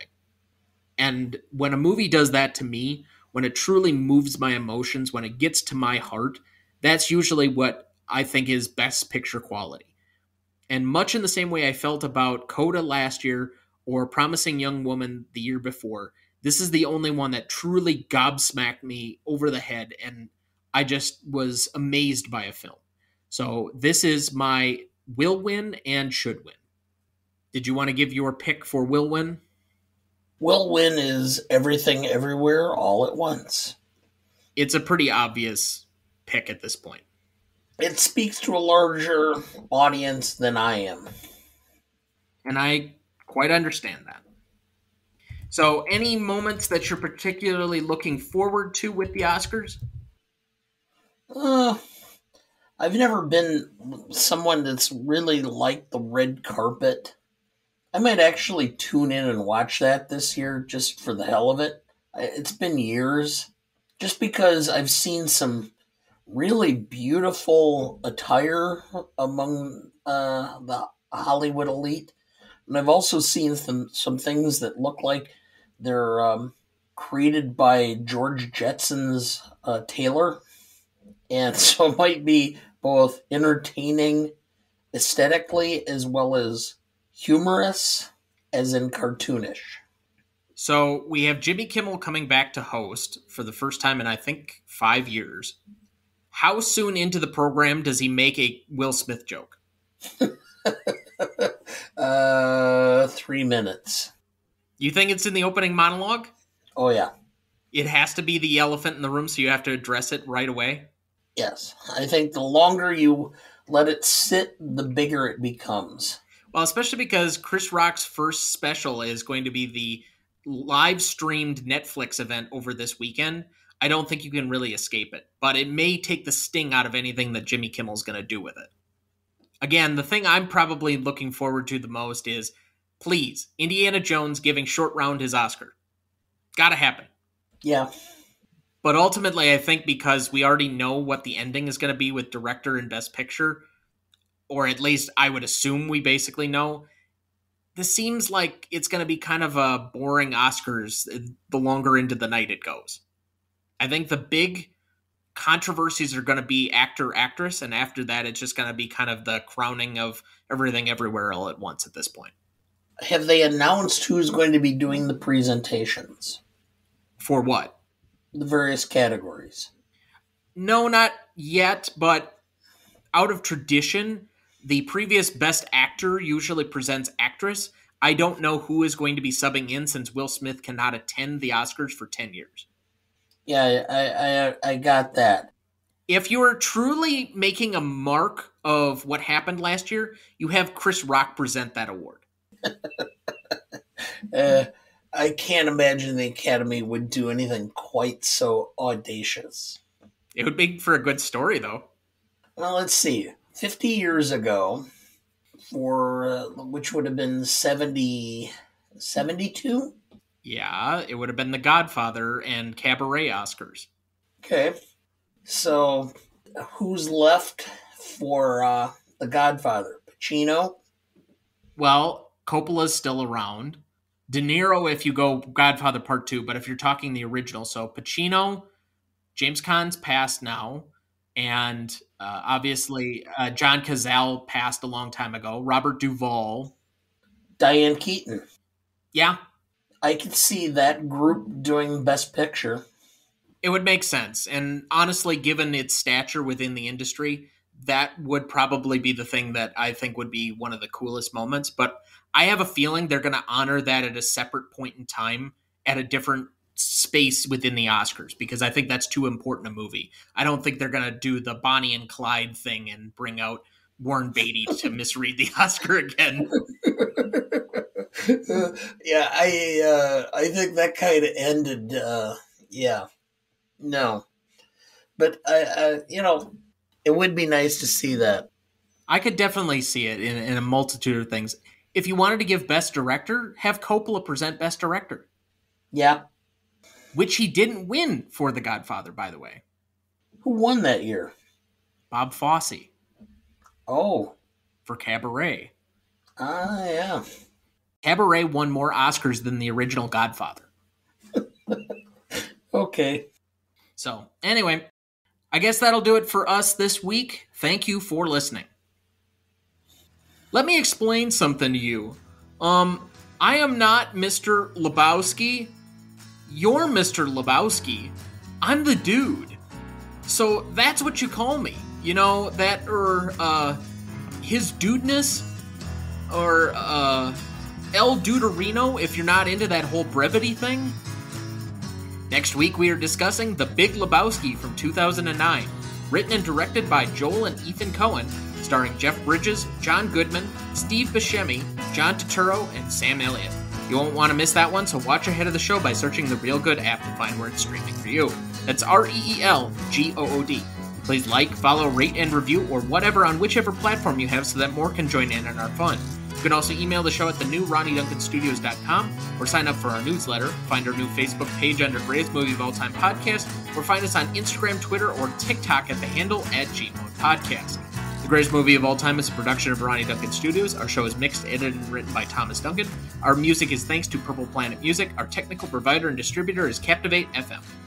And when a movie does that to me, when it truly moves my emotions, when it gets to my heart, that's usually what I think is best picture quality. And much in the same way I felt about Coda last year or Promising Young Woman the year before, this is the only one that truly gobsmacked me over the head, and I just was amazed by a film. So this is my will win and should win. Did you want to give your pick for will win? Will win is Everything Everywhere All at Once. It's a pretty obvious pick at this point. It speaks to a larger audience than I am. And I quite understand that. So, any moments that you're particularly looking forward to with the Oscars? Uh, I've never been someone that's really liked the red carpet. I might actually tune in and watch that this year just for the hell of it. It's been years. Just because I've seen some really beautiful attire among the Hollywood elite. And I've also seen some things that look like they're created by George Jetson's tailor. And so it might be both entertaining aesthetically as well as humorous, as in cartoonish. So, we have Jimmy Kimmel coming back to host for the first time in, I think, 5 years. How soon into the program does he make a Will Smith joke? 3 minutes. You think it's in the opening monologue? Oh, yeah. It has to be the elephant in the room, so you have to address it right away? Yes. I think the longer you let it sit, the bigger it becomes. Well, especially because Chris Rock's first special is going to be the live streamed Netflix event over this weekend. I don't think you can really escape it, but it may take the sting out of anything that Jimmy Kimmel's going to do with it. Again, the thing I'm probably looking forward to the most is, please, Indiana Jones giving Short Round his Oscar. Gotta happen. Yeah. But ultimately, I think because we already know what the ending is going to be with director and best picture, or at least I would assume we basically know, this seems like it's going to be kind of a boring Oscars the longer into the night it goes. I think the big controversies are going to be actor, actress, and after that, it's just going to be kind of the crowning of Everything Everywhere All at Once at this point. Have they announced who's going to be doing the presentations? For what? The various categories. No, not yet, but out of tradition, the previous Best Actor usually presents actress. I don't know who is going to be subbing in since Will Smith cannot attend the Oscars for 10 years. Yeah, I got that. If you are truly making a mark of what happened last year, you have Chris Rock present that award. I can't imagine the Academy would do anything quite so audacious. It would make for a good story, though. Well, let's see. 50 years ago, for which would have been 72? Yeah, it would have been The Godfather and Cabaret Oscars. Okay. So, who's left for The Godfather? Pacino? Well, Coppola's still around. De Niro, if you go Godfather Part 2, but if you're talking the original, so Pacino, James Caan's passed now, and obviously John Cazale passed a long time ago. Robert Duvall. Diane Keaton. Yeah. I could see that group doing Best Picture. It would make sense. And honestly, given its stature within the industry, that would probably be the thing that I think would be one of the coolest moments. But I have a feeling they're going to honor that at a separate point in time at a different space within the Oscars, because I think that's too important a movie. I don't think they're going to do the Bonnie and Clyde thing and bring out Warren Beatty to misread the Oscar again. Yeah, I think that kind of ended. Yeah, no, but it would be nice to see that. I could definitely see it in a multitude of things. If you wanted to give Best Director, have Coppola present Best Director. Yeah, which he didn't win for The Godfather, by the way. Who won that year? Bob Fosse. Oh, for Cabaret. Yeah. Cabaret won more Oscars than the original Godfather. Okay. So, anyway, I guess that'll do it for us this week. Thank you for listening. Let me explain something to you. I am not Mr. Lebowski. You're Mr. Lebowski. I'm the dude. So that's what you call me. You know, that, or, his dudeness, or, El Duderino, if you're not into that whole brevity thing. Next week we are discussing The Big Lebowski from 2009, written and directed by Joel and Ethan Coen, starring Jeff Bridges, John Goodman, Steve Buscemi, John Turturro, and Sam Elliott. You won't want to miss that one, so watch ahead of the show by searching the Real Good app to find where it's streaming for you. That's REELGOOD. Please like, follow, rate, and review, or whatever on whichever platform you have so that more can join in on our fun. You can also email the show at thenewRonnieDuncanStudios.com, or sign up for our newsletter, find our new Facebook page under Greatest Movie of All Time Podcast, or find us on Instagram, Twitter, or TikTok at the handle @GModePodcast. The Greatest Movie of All Time is a production of Ronnie Duncan Studios. Our show is mixed, edited, and written by Thomas Duncan. Our music is thanks to Purple Planet Music. Our technical provider and distributor is Captivate FM.